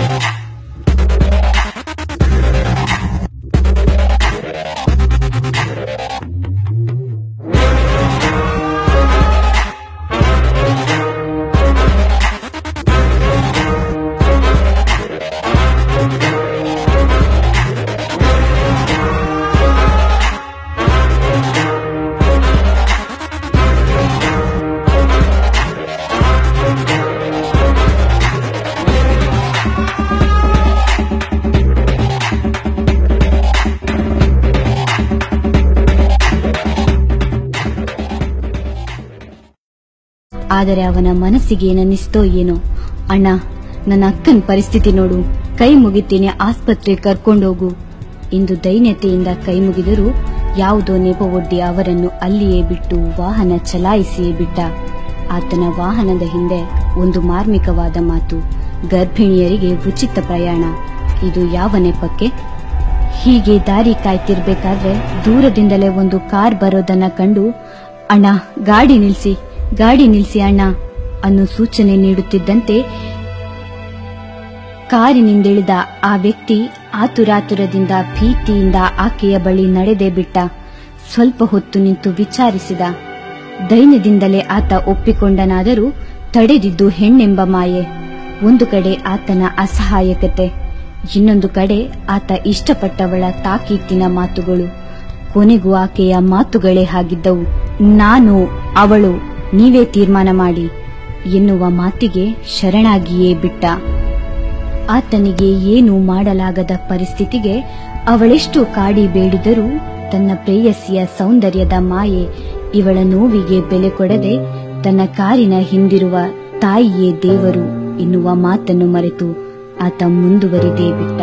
ಆದರೆ ಅವನ ಮನಸ್ಸಿಗೆ ಏನನ್ನಿಸ್ತೋ ಏನೋ, ಅಣ್ಣ ನನ್ನ ಅಕ್ಕನ ಪರಿಸ್ಥಿತಿ ನೋಡು, ಕೈ ಮುಗಿತೀನಿ, ಆಸ್ಪತ್ರೆ ಕರ್ಕೊಂಡೋಗು ಎಂದು ದೈನ್ಯತೆಯಿಂದ ಕೈ ಮುಗಿದರೂ ಯಾವುದೋ ನೆಪ ಒಡ್ಡಿ ಅವರನ್ನು ಅಲ್ಲಿಯೇ ಬಿಟ್ಟು ವಾಹನ ಚಲಾಯಿಸಿಯೇ ಬಿಟ್ಟ. ಆತನ ವಾಹನದ ಹಿಂದೆ ಒಂದು ಮಾರ್ಮಿಕವಾದ ಮಾತು, ಗರ್ಭಿಣಿಯರಿಗೆ ಉಚಿತ ಪ್ರಯಾಣ. ಇದು ಯಾವ ನೆಪಕ್ಕೆ? ಹೀಗೆ ದಾರಿ ಕಾಯ್ತಿರ್ಬೇಕಾದ್ರೆ ದೂರದಿಂದಲೇ ಒಂದು ಕಾರ್ ಬರೋದನ್ನ ಕಂಡು ಅಣ್ಣ ಗಾಡಿ ನಿಲ್ಸಿ ಗಾಡಿ ನಿಲ್ಸಿ ಅಣ್ಣ ಅನ್ನೋ ಸೂಚನೆ ನೀಡುತ್ತಿದ್ದಂತೆ ಕಾರಿನಿಂದಿಳಿದ ಆ ವ್ಯಕ್ತಿ ಆತುರಾತುರದಿಂದ ಭೀತಿಯಿಂದ ಆಕೆಯ ಬಳಿ ನಡೆದೇ ಬಿಟ್ಟ. ಸ್ವಲ್ಪ ಹೊತ್ತು ನಿಂತು ವಿಚಾರಿಸಿದ. ದೈನ್ಯದಿಂದಲೇ ಆತ ಒಪ್ಪಿಕೊಂಡನಾದರೂ ತಡೆದಿದ್ದು ಹೆಣ್ಣೆಂಬ ಮಾಯೆ. ಒಂದು ಕಡೆ ಆತನ ಅಸಹಾಯಕತೆ, ಇನ್ನೊಂದು ಕಡೆ ಆತ ಇಷ್ಟಪಟ್ಟವಳ ತಾಕೀತಿನ ಮಾತುಗಳು. ಕೊನೆಗೂ ಆಕೆಯ ಮಾತುಗಳೇ ಆಗಿದ್ದವು. ನಾನು ಅವಳು ನೀವೇ ತೀರ್ಮಾನ ಮಾಡಿ ಎನ್ನುವ ಮಾತಿಗೆ ಶರಣಾಗಿಯೇ ಬಿಟ್ಟ. ಆತನಿಗೆ ಏನೂ ಮಾಡಲಾಗದ ಪರಿಸ್ಥಿತಿಗೆ ಅವಳೆಷ್ಟು ಕಾಡಿ ಬೇಡಿದರೂ ತನ್ನ ಪ್ರೇಯಸಿಯ ಸೌಂದರ್ಯದ ಮಾಯೆ ಇವಳ ನೋವಿಗೆ ಬೆಲೆ ಕೊಡದೆ ತನ್ನ ಕಾರಿನ ಹಿಂದಿರುವ ತಾಯಿಯೇ ದೇವರು ಎನ್ನುವ ಮಾತನ್ನು ಮರೆತು ಆತ ಮುಂದುವರಿದೇ ಬಿಟ್ಟ.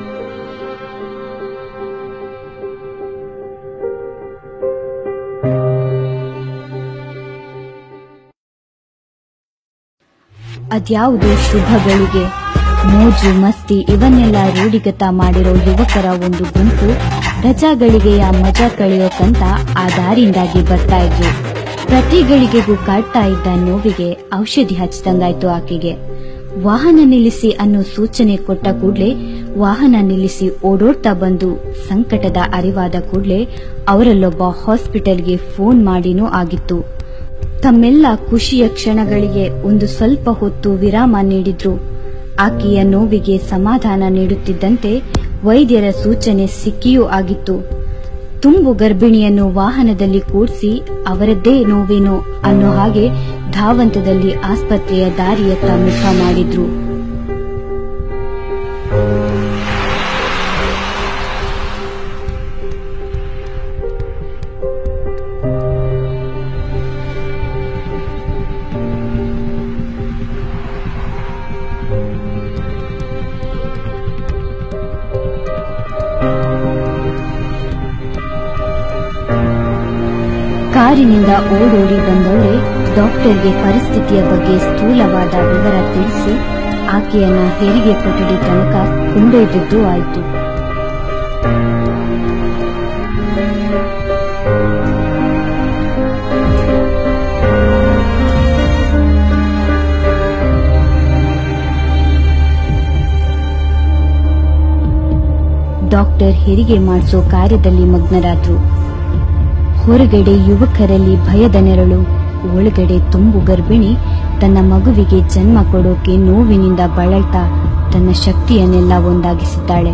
ಅದ್ಯಾವುದೋ ಶುಭಗಳಿಗೆ ಮೋಜು ಮಸ್ತಿ ಇವನ್ನೆಲ್ಲ ರೂಢಿಗತ ಮಾಡಿರೋ ಯುವಕರ ಒಂದು ಗುಂಪು ರಜಾಗಳಿಗೆಯ ಮಜಾ ಕಳೆಯೋಕಂತ ಆ ದಾರಿಂದಾಗಿ ಬರ್ತಾ ಇದ್ರು. ಪ್ರತಿ ಗಳಿಗೆಗೂ ಕಾಡ್ತಾ ಇದ್ದ ನೋವಿಗೆ ಔಷಧಿ ಹಚ್ಚಿದಂಗಾಯ್ತು ಆಕೆಗೆ. ವಾಹನ ನಿಲ್ಲಿಸಿ ಅನ್ನೋ ಸೂಚನೆ ಕೊಟ್ಟ ಕೂಡ್ಲೆ ವಾಹನ ನಿಲ್ಲಿಸಿ ಓಡೋಡ್ತಾ ಬಂದು ಸಂಕಟದ ಅರಿವಾದ ಕೂಡ್ಲೆ ಅವರಲ್ಲೊಬ್ಬ ಹಾಸ್ಪಿಟಲ್ಗೆ ಫೋನ್ ಮಾಡಿನೂ ಆಗಿತ್ತು. ತಮ್ಮೆಲ್ಲ ಖುಷಿಯ ಕ್ಷಣಗಳಿಗೆ ಒಂದು ಸ್ವಲ್ಪ ಹೊತ್ತು ವಿರಾಮ ನೀಡಿದ್ರು. ಆಕೆಯ ನೋವಿಗೆ ಸಮಾಧಾನ ನೀಡುತ್ತಿದ್ದಂತೆ ವೈದ್ಯರ ಸೂಚನೆ ಸಿಕ್ಕಿಯೂ ಆಗಿತ್ತು. ತುಂಬು ಗರ್ಭಿಣಿಯನ್ನು ವಾಹನದಲ್ಲಿ ಕೂಡಿಸಿ ಅವರದ್ದೇ ನೋವೇನೋ ಅನ್ನೋ ಹಾಗೆ ಧಾವಂತದಲ್ಲಿ ಆಸ್ಪತ್ರೆಯ ದಾರಿಯತ್ತ ಮುಖ ಮಾಡಿದ್ರು. ಕಾರಿನಿಂದ ಓಡೋಡಿ ಬಂದವಳೆ ಡಾಕ್ಟರ್ಗೆ ಪರಿಸ್ಥಿತಿಯ ಬಗ್ಗೆ ಸ್ಥೂಲವಾದ ವಿವರ ತಿಳಿಸಿ ಆಕೆಯನ್ನ ಹೆರಿಗೆ ಕೊಠಡಿ ತನಕ ಕೊಂಡೊಯ್ದಿದ್ದು ಆಯಿತು. ಡಾಕ್ಟರ್ ಹೆರಿಗೆ ಮಾಡಿಸೋ ಕಾರ್ಯದಲ್ಲಿ ಮಗ್ನರಾದ್ರು. ಹೊರಗಡೆ ಯುವಕರಲ್ಲಿ ಭಯದ ನೆರಳು, ಒಳಗಡೆ ತುಂಬು ಗರ್ಭಿಣಿ ತನ್ನ ಮಗುವಿಗೆ ಜನ್ಮ ಕೊಡೋಕೆ ನೋವಿನಿಂದ ಬಳಲ್ತಾ ತನ್ನ ಶಕ್ತಿಯನ್ನೆಲ್ಲ ಒಂದಾಗಿಸಿದ್ದಾಳೆ.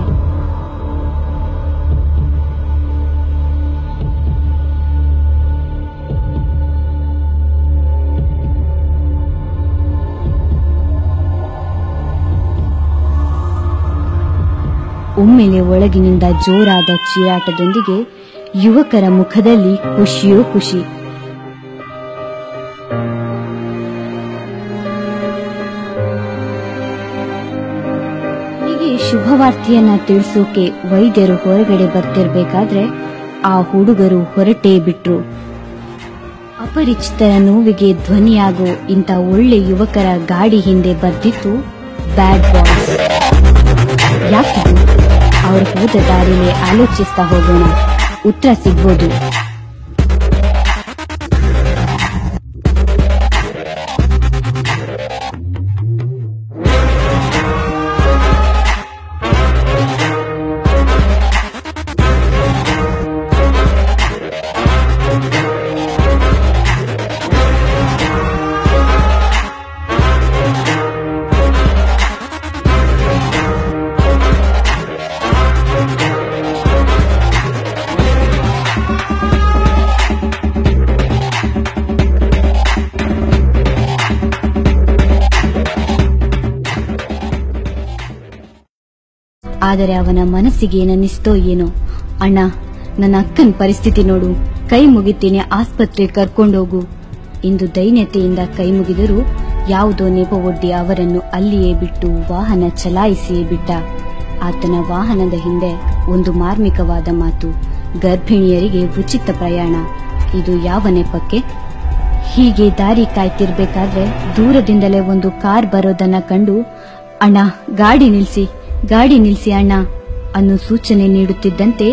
ಒಮ್ಮೆಲೆ ಒಳಗಿನಿಂದ ಜೋರಾದ ಚೀರಾಟದೊಂದಿಗೆ ಯುವಕರ ಮುಖದಲ್ಲಿ ಖುಷಿಯೋ ಖುಷಿ. ಹೀಗೆ ಶುಭವಾರ್ತೆಯನ್ನ ತಿಳಿಸೋಕೆ ವೈದ್ಯರು ಹೊರಗಡೆ ಬರ್ತಿರ್ಬೇಕಾದ್ರೆ ಆ ಹುಡುಗರು ಹೊರಟೇ ಬಿಟ್ರು. ಅಪರಿಚಿತರ ನೋವಿಗೆ ಧ್ವನಿಯಾಗೋ ಇಂಥ ಒಳ್ಳೆ ಯುವಕರ ಗಾಡಿ ಹಿಂದೆ ಬರ್ದಿತ್ತು ಬ್ಯಾಡ್ ಬಾಯ್ಸ್. ಯಾಕಿದು? ಅವ್ರ ಹೋದ ದಾರಿಲೇ ಆಲೋಚಿಸ್ತಾ ಹೋಗೋಣ, ಉತ್ತರ ಸಿಗ್ಬೋದು. ಆದರೆ ಅವನ ಮನಸ್ಸಿಗೆ ಏನನ್ನಿಸ್ತೋ ಏನೋ, ಅಣ್ಣ ನನ್ನ ಅಕ್ಕನ ಪರಿಸ್ಥಿತಿ ನೋಡು, ಕೈ ಮುಗಿತೀನಿ, ಆಸ್ಪತ್ರೆ ಕರ್ಕೊಂಡೋಗು ಎಂದು ದೈನ್ಯತೆಯಿಂದ ಕೈ ಮುಗಿದರೂ ಯಾವುದೋ ನೆಪ ಒಡ್ಡಿ ಅವರನ್ನು ಅಲ್ಲಿಯೇ ಬಿಟ್ಟು ವಾಹನ ಚಲಾಯಿಸಿಯೇ ಬಿಟ್ಟ. ಆತನ ವಾಹನದ ಹಿಂದೆ ಒಂದು ಮಾರ್ಮಿಕವಾದ ಮಾತು, ಗರ್ಭಿಣಿಯರಿಗೆ ಉಚಿತ ಪ್ರಯಾಣ. ಇದು ಯಾವ ನೆಪಕ್ಕೆ? ಹೀಗೆ ದಾರಿ ಕಾಯ್ತಿರ್ಬೇಕಾದ್ರೆ ದೂರದಿಂದಲೇ ಒಂದು ಕಾರ್ ಬರೋದನ್ನ ಕಂಡು ಅಣ್ಣ ಗಾಡಿ ನಿಲ್ಸಿ ಗಾಡಿ ನಿಲ್ಸಿ ಅಣ್ಣ ಅನ್ನೋ ಸೂಚನೆ ನೀಡುತ್ತಿದ್ದಂತೆ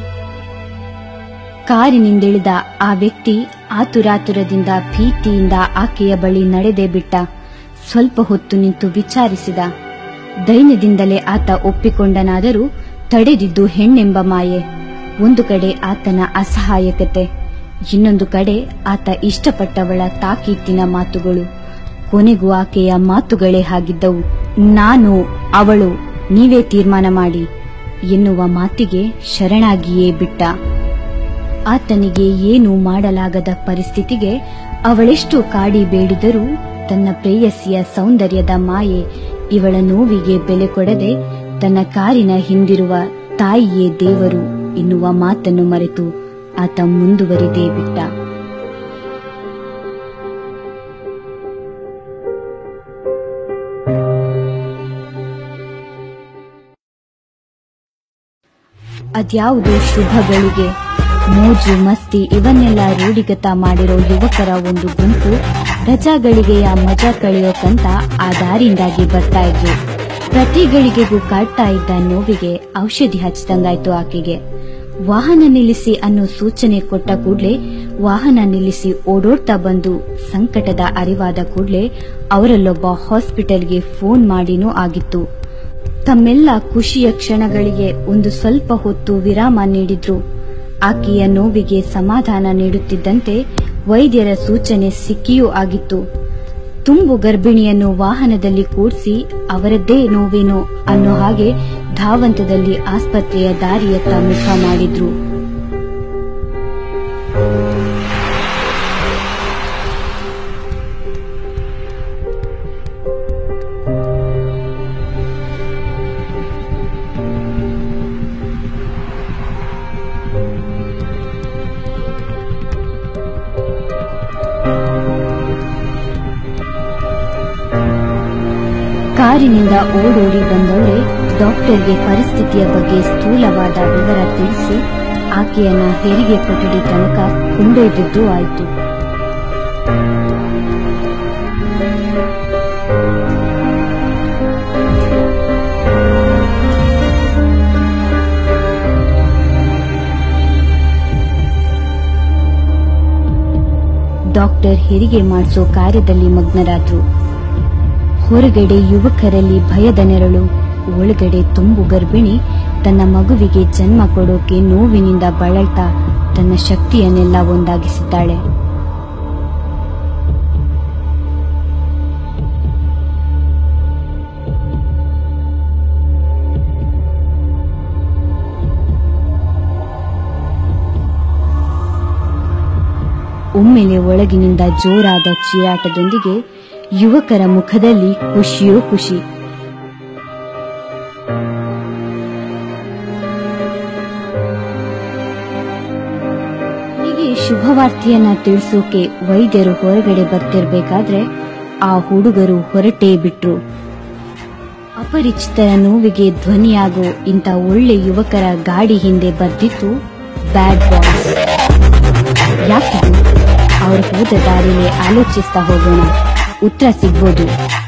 ಕಾರಿನಿಂದಿಳಿದ ಆ ವ್ಯಕ್ತಿ ಆತುರಾತುರದಿಂದ ಭೀತಿಯಿಂದ ಆಕೆಯ ಬಳಿ ನಡೆದೇ ಬಿಟ್ಟ. ಸ್ವಲ್ಪ ಹೊತ್ತು ನಿಂತು ವಿಚಾರಿಸಿದ. ದೈನ್ಯದಿಂದಲೇ ಆತ ಒಪ್ಪಿಕೊಂಡನಾದರೂ ತಡೆದಿದ್ದು ಹೆಣ್ಣೆಂಬ ಮಾಯೆ. ಒಂದು ಕಡೆ ಆತನ ಅಸಹಾಯಕತೆ, ಇನ್ನೊಂದು ಕಡೆ ಆತ ಇಷ್ಟಪಟ್ಟವಳ ತಾಕೀತಿನ ಮಾತುಗಳು. ಕೊನೆಗೂ ಆಕೆಯ ಮಾತುಗಳೇ ಆಗಿದ್ದವು. ನಾನು, ಅವಳು, ನೀವೇ ತೀರ್ಮಾನ ಮಾಡಿ ಎನ್ನುವ ಮಾತಿಗೆ ಶರಣಾಗಿಯೇ ಬಿಟ್ಟ. ಆತನಿಗೆ ಏನೂ ಮಾಡಲಾಗದ ಪರಿಸ್ಥಿತಿಗೆ ಅವಳೆಷ್ಟು ಕಾಡಿ ಬೇಡಿದರೂ ತನ್ನ ಪ್ರೇಯಸಿಯ ಸೌಂದರ್ಯದ ಮಾಯೆ ಇವಳ ನೋವಿಗೆ ಬೆಲೆ ಕೊಡದೆ ತನ್ನ ಕಾರಿನ ಹಿಂದಿರುವ ತಾಯಿಯೇ ದೇವರು ಎನ್ನುವ ಮಾತನ್ನು ಮರೆತು ಆತ ಮುಂದುವರಿದೇ ಬಿಟ್ಟ. ಅದ್ಯಾವುದೋ ಶುಭಗಳಿಗೆ ಮೋಜು ಮಸ್ತಿ ಇವನ್ನೆಲ್ಲ ರೂಢಿಗತ ಮಾಡಿರೋ ಯುವಕರ ಒಂದು ಗುಂಪು ರಜಾಗಳಿಗೆಯ ಮಜಾ ಕಳೆಯೋಕಂತ ಆ ದಾರಿಯಿಂದಾಗಿ ಬರ್ತಾ ಇದ್ರು. ಪ್ರತಿ ಗಳಿಗೆಗೂ ಕಾಡ್ತಾ ಇದ್ದ ನೋವಿಗೆ ಔಷಧಿ ಹಚ್ಚಿದಂಗಾಯ್ತು ಆಕೆಗೆ. ವಾಹನ ನಿಲ್ಲಿಸಿ ಅನ್ನೋ ಸೂಚನೆ ಕೊಟ್ಟ ಕೂಡ್ಲೆ ವಾಹನ ನಿಲ್ಲಿಸಿ ಓಡೋಡ್ತಾ ಬಂದು ಸಂಕಟದ ಅರಿವಾದ ಕೂಡ್ಲೆ ಅವರಲ್ಲೊಬ್ಬ ಹಾಸ್ಪಿಟಲ್ಗೆ ಫೋನ್ ಮಾಡಿನೂ ಆಗಿತ್ತು. ತಮ್ಮೆಲ್ಲ ಖುಷಿಯ ಕ್ಷಣಗಳಿಗೆ ಒಂದು ಸ್ವಲ್ಪ ಹೊತ್ತು ವಿರಾಮ ನೀಡಿದ್ರು. ಆಕೆಯ ನೋವಿಗೆ ಸಮಾಧಾನ ನೀಡುತ್ತಿದ್ದಂತೆ ವೈದ್ಯರ ಸೂಚನೆ ಸಿಕ್ಕಿಯೂ ಆಗಿತ್ತು. ತುಂಬು ಗರ್ಭಿಣಿಯನ್ನು ವಾಹನದಲ್ಲಿ ಕೂಡಿಸಿ ಅವರದ್ದೇ ನೋವೇನೋ ಅನ್ನೋ ಹಾಗೆ ಧಾವಂತದಲ್ಲಿ ಆಸ್ಪತ್ರೆಯ ದಾರಿಯತ್ತ ಮುಖ ಮಾಡಿದ್ರು. ಕಾರಿನಿಂದ ಓಡೋಡಿ ಬಂದವರೇ ಡಾಕ್ಟರ್ಗೆ ಪರಿಸ್ಥಿತಿಯ ಬಗ್ಗೆ ಸ್ಥೂಲವಾದ ವಿವರ ತಿಳಿಸಿ ಆಕೆಯನ್ನ ಹೆರಿಗೆ ಕೊಠಡಿ ತನಕ ಕೊಂಡೊಯ್ದಿದ್ದು ಆಯಿತು. ಡಾಕ್ಟರ್ ಹೆರಿಗೆ ಮಾಡಿಸೋ ಕಾರ್ಯದಲ್ಲಿ ಮಗ್ನರಾದ್ರು. ಹೊರಗಡೆ ಯುವಕರಲ್ಲಿ ಭಯದ ನೆರಳು, ಒಳಗಡೆ ತುಂಬು ಗರ್ಭಿಣಿ ತನ್ನ ಮಗುವಿಗೆ ಜನ್ಮ ಕೊಡೋಕೆ ನೋವಿನಿಂದ ಬಳಲ್ತಾ ತನ್ನ ಶಕ್ತಿಯನ್ನೆಲ್ಲ ಒಂದಾಗಿಸಿದ್ದಾಳೆ. ಒಮ್ಮೆಲೆ ಒಳಗಿನಿಂದ ಜೋರಾದ ಚೀರಾಟದೊಂದಿಗೆ ಯುವಕರ ಮುಖದಲ್ಲಿ ಖುಷಿಯೋ ಖುಷಿ. ಹೀಗೆ ಶುಭವಾರ್ತೆಯನ್ನ ತಿಳಿಸೋಕೆ ವೈದ್ಯರು ಹೊರಗಡೆ ಬರ್ತಿರ್ಬೇಕಾದ್ರೆ ಆ ಹುಡುಗರು ಹೊರಟೇ ಬಿಟ್ರು. ಅಪರಿಚಿತರ ನೋವಿಗೆ ಧ್ವನಿಯಾಗೋ ಇಂಥ ಒಳ್ಳೆ ಯುವಕರ ಗಾಡಿ ಹಿಂದೆ ಬರ್ದಿತ್ತು ಬ್ಯಾಡ್ ಬಾಯ್ಸ್. ಯಾಕಿದು? ಅವ್ರ ಹೋದ ದಾರಿಲೇ ಆಲೋಚಿಸ್ತಾ ಹೋಗೋಣ, ಉತ್ತರ ಸಿಗ್ಬೋದು.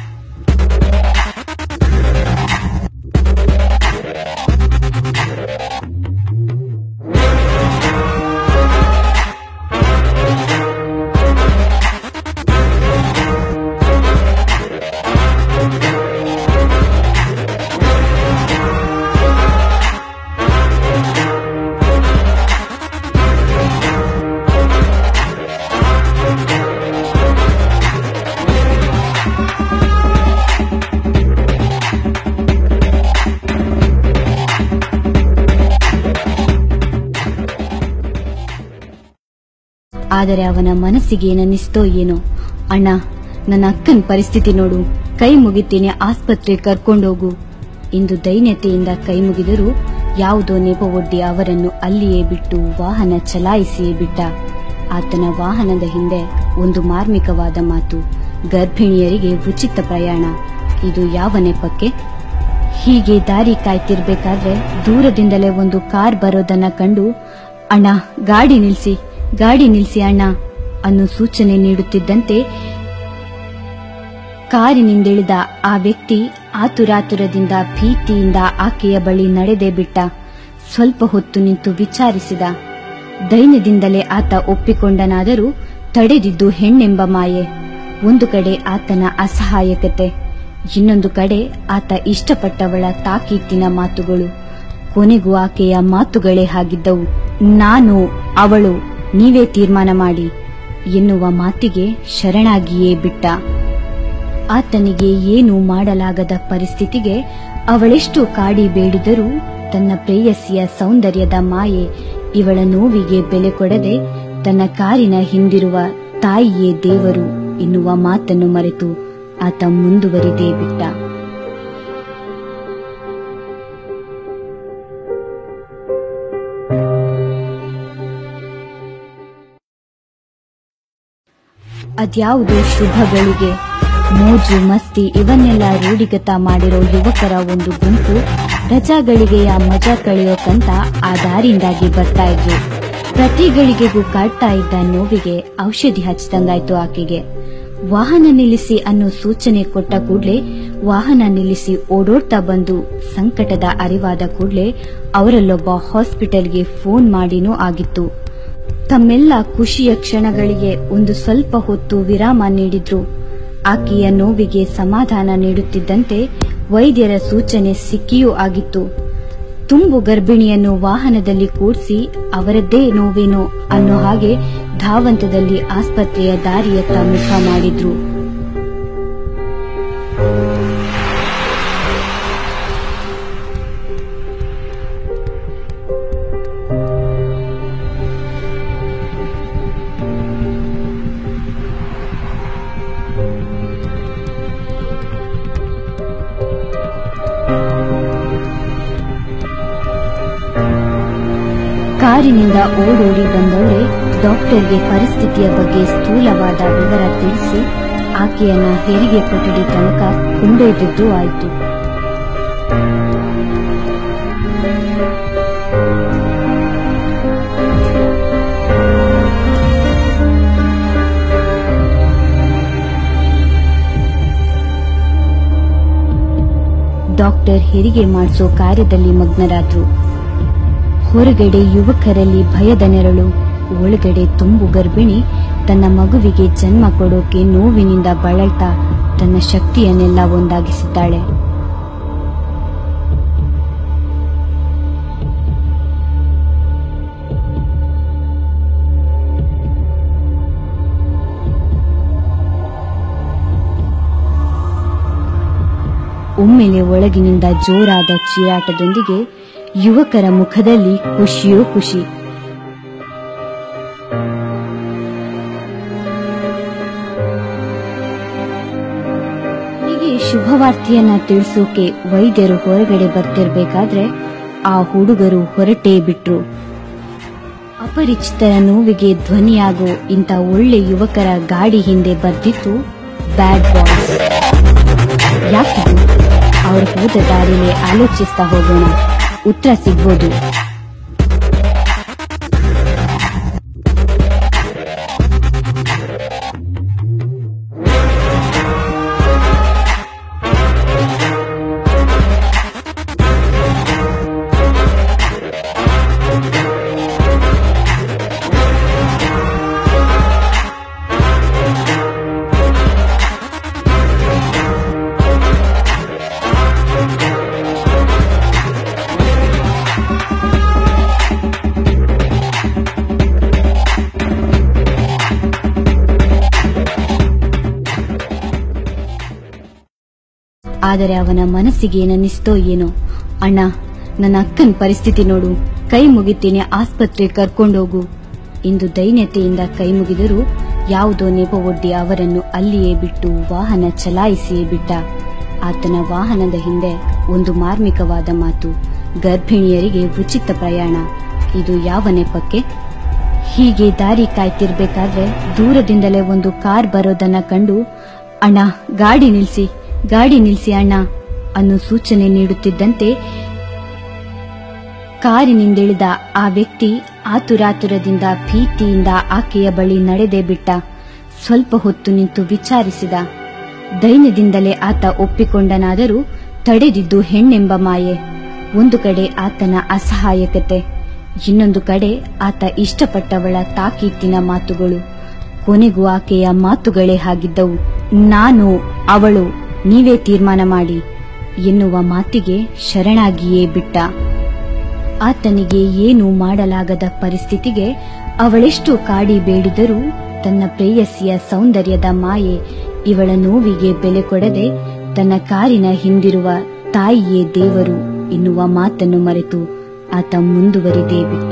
ಆದರೆ ಅವನ ಮನಸ್ಸಿಗೆ ಏನನ್ನಿಸ್ತೋ ಏನೋ, ಅಣ್ಣ ನನ್ನ ಅಕ್ಕನ ಪರಿಸ್ಥಿತಿ ನೋಡು, ಕೈ ಮುಗಿತೀನಿ, ಆಸ್ಪತ್ರೆ ಕರ್ಕೊಂಡೋಗು ಎಂದು ದೈನ್ಯತೆಯಿಂದ ಕೈ ಮುಗಿದರೂ ಯಾವುದೋ ನೆಪ ಒಡ್ಡಿ ಅವರನ್ನು ಅಲ್ಲಿಯೇ ಬಿಟ್ಟು ವಾಹನ ಚಲಾಯಿಸಿಯೇ ಬಿಟ್ಟ. ಆತನ ವಾಹನದ ಹಿಂದೆ ಒಂದು ಮಾರ್ಮಿಕವಾದ ಮಾತು, ಗರ್ಭಿಣಿಯರಿಗೆ ಉಚಿತ ಪ್ರಯಾಣ. ಇದು ಯಾವ ನೆಪಕ್ಕೆ? ಹೀಗೆ ದಾರಿ ಕಾಯ್ತಿರ್ಬೇಕಾದ್ರೆ ದೂರದಿಂದಲೇ ಒಂದು ಕಾರ್ ಬರೋದನ್ನ ಕಂಡು, ಅಣ್ಣ ಗಾಡಿ ನಿಲ್ಸಿ ಗಾಡಿ ನಿಲ್ಸಿ ಅಣ್ಣ ಅನ್ನೋ ಸೂಚನೆ ನೀಡುತ್ತಿದ್ದಂತೆ ಕಾರಿನಿಂದಿಳಿದ ಆ ವ್ಯಕ್ತಿ ಆತುರಾತುರದಿಂದ ಭೀತಿಯಿಂದ ಆಕೆಯ ಬಳಿ ನಡೆದೇ ಬಿಟ್ಟ. ಸ್ವಲ್ಪ ಹೊತ್ತು ನಿಂತು ವಿಚಾರಿಸಿದ. ದೈನ್ಯದಿಂದಲೇ ಆತ ಒಪ್ಪಿಕೊಂಡನಾದರೂ ತಡೆದಿದ್ದು ಹೆಣ್ಣೆಂಬ ಮಾಯೆ. ಒಂದು ಕಡೆ ಆತನ ಅಸಹಾಯಕತೆ, ಇನ್ನೊಂದು ಕಡೆ ಆತ ಇಷ್ಟಪಟ್ಟವಳ ತಾಕೀತಿನ ಮಾತುಗಳು. ಕೊನೆಗೂ ಆಕೆಯ ಮಾತುಗಳೇ ಆಗಿದ್ದವು. ನಾನು, ಅವಳು, ನೀವೇ ತೀರ್ಮಾನ ಮಾಡಿ ಎನ್ನುವ ಮಾತಿಗೆ ಶರಣಾಗಿಯೇ ಬಿಟ್ಟ. ಆತನಿಗೆ ಏನೂ ಮಾಡಲಾಗದ ಪರಿಸ್ಥಿತಿಗೆ ಅವಳೆಷ್ಟು ಕಾಡಿ ಬೇಡಿದರೂ ತನ್ನ ಪ್ರೇಯಸಿಯ ಸೌಂದರ್ಯದ ಮಾಯೆ ಇವಳ ನೋವಿಗೆ ಬೆಲೆ ಕೊಡದೆ ತನ್ನ ಕಾರಿನ ಹಿಂದಿರುವ ತಾಯಿಯೇ ದೇವರು ಎನ್ನುವ ಮಾತನ್ನು ಮರೆತು ಆತ ಮುಂದುವರಿದೇ ಬಿಟ್ಟ. ಅದ್ಯಾವುದೋ ಶುಭಗಳಿಗೆ ಮೋಜು ಮಸ್ತಿ ಇವನ್ನೆಲ್ಲ ರೂಢಿಗತ ಮಾಡಿರೋ ಯುವಕರ ಒಂದು ಗುಂಪು ರಜಾಗಳಿಗೆಯ ಮಜಾ ಕಳೆಯೋಕಂತ ಆ ದಾರಿಂದಾಗಿ ಬರ್ತಾ ಇದ್ರು. ಪ್ರತಿ ಗಳಿಗೆಗೂ ಕಾಡ್ತಾ ಇದ್ದ ನೋವಿಗೆ ಔಷಧಿ ಹಚ್ಚಿದಂಗಾಯ್ತು ಆಕೆಗೆ. ವಾಹನ ನಿಲ್ಲಿಸಿ ಅನ್ನೋ ಸೂಚನೆ ಕೊಟ್ಟ ಕೂಡ್ಲೆ ವಾಹನ ನಿಲ್ಲಿಸಿ ಓಡೋಡ್ತಾ ಬಂದು ಸಂಕಟದ ಅರಿವಾದ ಕೂಡ್ಲೆ ಅವರಲ್ಲೊಬ್ಬ ಹಾಸ್ಪಿಟಲ್ಗೆ ಫೋನ್ ಮಾಡಿನೂ ಆಗಿತ್ತು. ತಮ್ಮೆಲ್ಲ ಖುಷಿಯ ಕ್ಷಣಗಳಿಗೆ ಒಂದು ಸ್ವಲ್ಪ ಹೊತ್ತು ವಿರಾಮ ನೀಡಿದ್ರು. ಆಕೆಯ ನೋವಿಗೆ ಸಮಾಧಾನ ನೀಡುತ್ತಿದ್ದಂತೆ ವೈದ್ಯರ ಸೂಚನೆ ಸಿಕ್ಕಿಯೂ ಆಗಿತ್ತು. ತುಂಬು ಗರ್ಭಿಣಿಯನ್ನು ವಾಹನದಲ್ಲಿ ಕೂಡಿಸಿ ಅವರದ್ದೇ ನೋವೇನೋ ಅನ್ನೋ ಹಾಗೆ ಧಾವಂತದಲ್ಲಿ ಆಸ್ಪತ್ರೆಯ ದಾರಿಯತ್ತ ಮುಖ ಮಾಡಿದ್ರು. ಕಾರಿನಿಂದ ಓಡೋಡಿ ಬಂದವರೇ ಡಾಕ್ಟರ್ಗೆ ಪರಿಸ್ಥಿತಿಯ ಬಗ್ಗೆ ಸ್ಥೂಲವಾದ ವಿವರ ತಿಳಿಸಿ ಆಕೆಯನ್ನ ಹೆರಿಗೆ ಕೊಠಡಿ ತನಕ ಕೊಂಡೊಯ್ದಿದ್ದು ಆಯಿತು. ಡಾಕ್ಟರ್ ಹೆರಿಗೆ ಮಾಡಿಸೋ ಕಾರ್ಯದಲ್ಲಿ ಮಗ್ನರಾದ್ರು. ಹೊರಗಡೆ ಯುವಕರಲ್ಲಿ ಭಯದ ನೆರಳು, ಒಳಗಡೆ ತುಂಬು ಗರ್ಭಿಣಿ ತನ್ನ ಮಗುವಿಗೆ ಜನ್ಮ ಕೊಡೋಕೆ ನೋವಿನಿಂದ ಬಳಲ್ತಾ ತನ್ನ ಶಕ್ತಿಯನ್ನೆಲ್ಲ ಒಂದಾಗಿಸಿದ್ದಾಳೆ. ಒಮ್ಮೆಲೆ ಒಳಗಿನಿಂದ ಜೋರಾದ ಚೀರಾಟದೊಂದಿಗೆ ಯುವಕರ ಮುಖದಲ್ಲಿ ಖುಷಿಯೋ ಖುಷಿ. ಹೀಗೆ ಶುಭವಾರ್ತೆಯನ್ನ ತಿಳಿಸೋಕೆ ವೈದ್ಯರು ಹೊರಗಡೆ ಬರ್ತಿರ್ಬೇಕಾದ್ರೆ ಆ ಹುಡುಗರು ಹೊರಟೇ ಬಿಟ್ರು. ಅಪರಿಚಿತರ ನೋವಿಗೆ ಧ್ವನಿಯಾಗೋ ಇಂಥ ಒಳ್ಳೆ ಯುವಕರ ಗಾಡಿ ಹಿಂದೆ ಬರ್ದಿತ್ತು ಬ್ಯಾಡ್ ಬಾಯ್ಸ್. ಯಾಕಿದು? ಅವ್ರು ಹೋದ ದಾರಿಲೇ ಆಲೋಚಿಸ್ತಾ ಹೋಗೋಣ, ಉತ್ತರ ಸಿಗ್ಬೋದು. ಆದರೆ ಅವನ ಮನಸ್ಸಿಗೆ ಏನನ್ನಿಸ್ತೋ ಏನೋ, ಅಣ್ಣ ನನ್ನ ಅಕ್ಕನ ಪರಿಸ್ಥಿತಿ ನೋಡು, ಕೈ ಮುಗಿತೀನಿ, ಆಸ್ಪತ್ರೆ ಕರ್ಕೊಂಡೋಗು ಎಂದು ದೈನ್ಯತೆಯಿಂದ ಕೈ ಮುಗಿದರೂ ಯಾವುದೋ ನೆಪ ಒಡ್ಡಿ ಅವರನ್ನು ಅಲ್ಲಿಯೇ ಬಿಟ್ಟು ವಾಹನ ಚಲಾಯಿಸಿಯೇ ಬಿಟ್ಟ. ಆತನ ವಾಹನದ ಹಿಂದೆ ಒಂದು ಮಾರ್ಮಿಕವಾದ ಮಾತು, ಗರ್ಭಿಣಿಯರಿಗೆ ಉಚಿತ ಪ್ರಯಾಣ. ಇದು ಯಾವ ನೆಪಕ್ಕೆ? ಹೀಗೆ ದಾರಿ ಕಾಯ್ತಿರ್ಬೇಕಾದ್ರೆ ದೂರದಿಂದಲೇ ಒಂದು ಕಾರ್ ಬರೋದನ್ನ ಕಂಡು, ಅಣ್ಣ ಗಾಡಿ ನಿಲ್ಸಿ ಗಾಡಿ ನಿಲ್ಸಿ ಅಣ್ಣ ಅನ್ನೋ ಸೂಚನೆ ನೀಡುತ್ತಿದ್ದಂತೆ ಕಾರಿನಿಂದಿಳಿದ ಆ ವ್ಯಕ್ತಿ ಆತುರಾತುರದಿಂದ ಭೀತಿಯಿಂದ ಆಕೆಯ ಬಳಿ ನಡೆದೇ ಬಿಟ್ಟ. ಸ್ವಲ್ಪ ಹೊತ್ತು ನಿಂತು ವಿಚಾರಿಸಿದ. ದೈನ್ಯದಿಂದಲೇ ಆತ ಒಪ್ಪಿಕೊಂಡನಾದರೂ ತಡೆದಿದ್ದು ಹೆಣ್ಣೆಂಬ ಮಾಯೆ. ಒಂದು ಕಡೆ ಆತನ ಅಸಹಾಯಕತೆ, ಇನ್ನೊಂದು ಕಡೆ ಆತ ಇಷ್ಟಪಟ್ಟವಳ ತಾಕೀತಿನ ಮಾತುಗಳು. ಕೊನೆಗೂ ಆಕೆಯ ಮಾತುಗಳೇ ಆಗಿದ್ದವು. ನಾನು, ಅವಳು, ನೀವೇ ತೀರ್ಮಾನ ಮಾಡಿ ಎನ್ನುವ ಮಾತಿಗೆ ಶರಣಾಗಿಯೇ ಬಿಟ್ಟ. ಆತನಿಗೆ ಏನೂ ಮಾಡಲಾಗದ ಪರಿಸ್ಥಿತಿಗೆ ಅವಳೆಷ್ಟು ಕಾಡಿ ಬೇಡಿದರೂ ತನ್ನ ಪ್ರೇಯಸಿಯ ಸೌಂದರ್ಯದ ಮಾಯೆ ಇವಳ ನೋವಿಗೆ ಬೆಲೆ ಕೊಡದೆ ತನ್ನ ಕಾರಿನ ಹಿಂದಿರುವ ತಾಯಿಯೇ ದೇವರು ಎನ್ನುವ ಮಾತನ್ನು ಮರೆತು ಆತ ಮುಂದುವರಿದೇ ಬಿಟ್ಟ.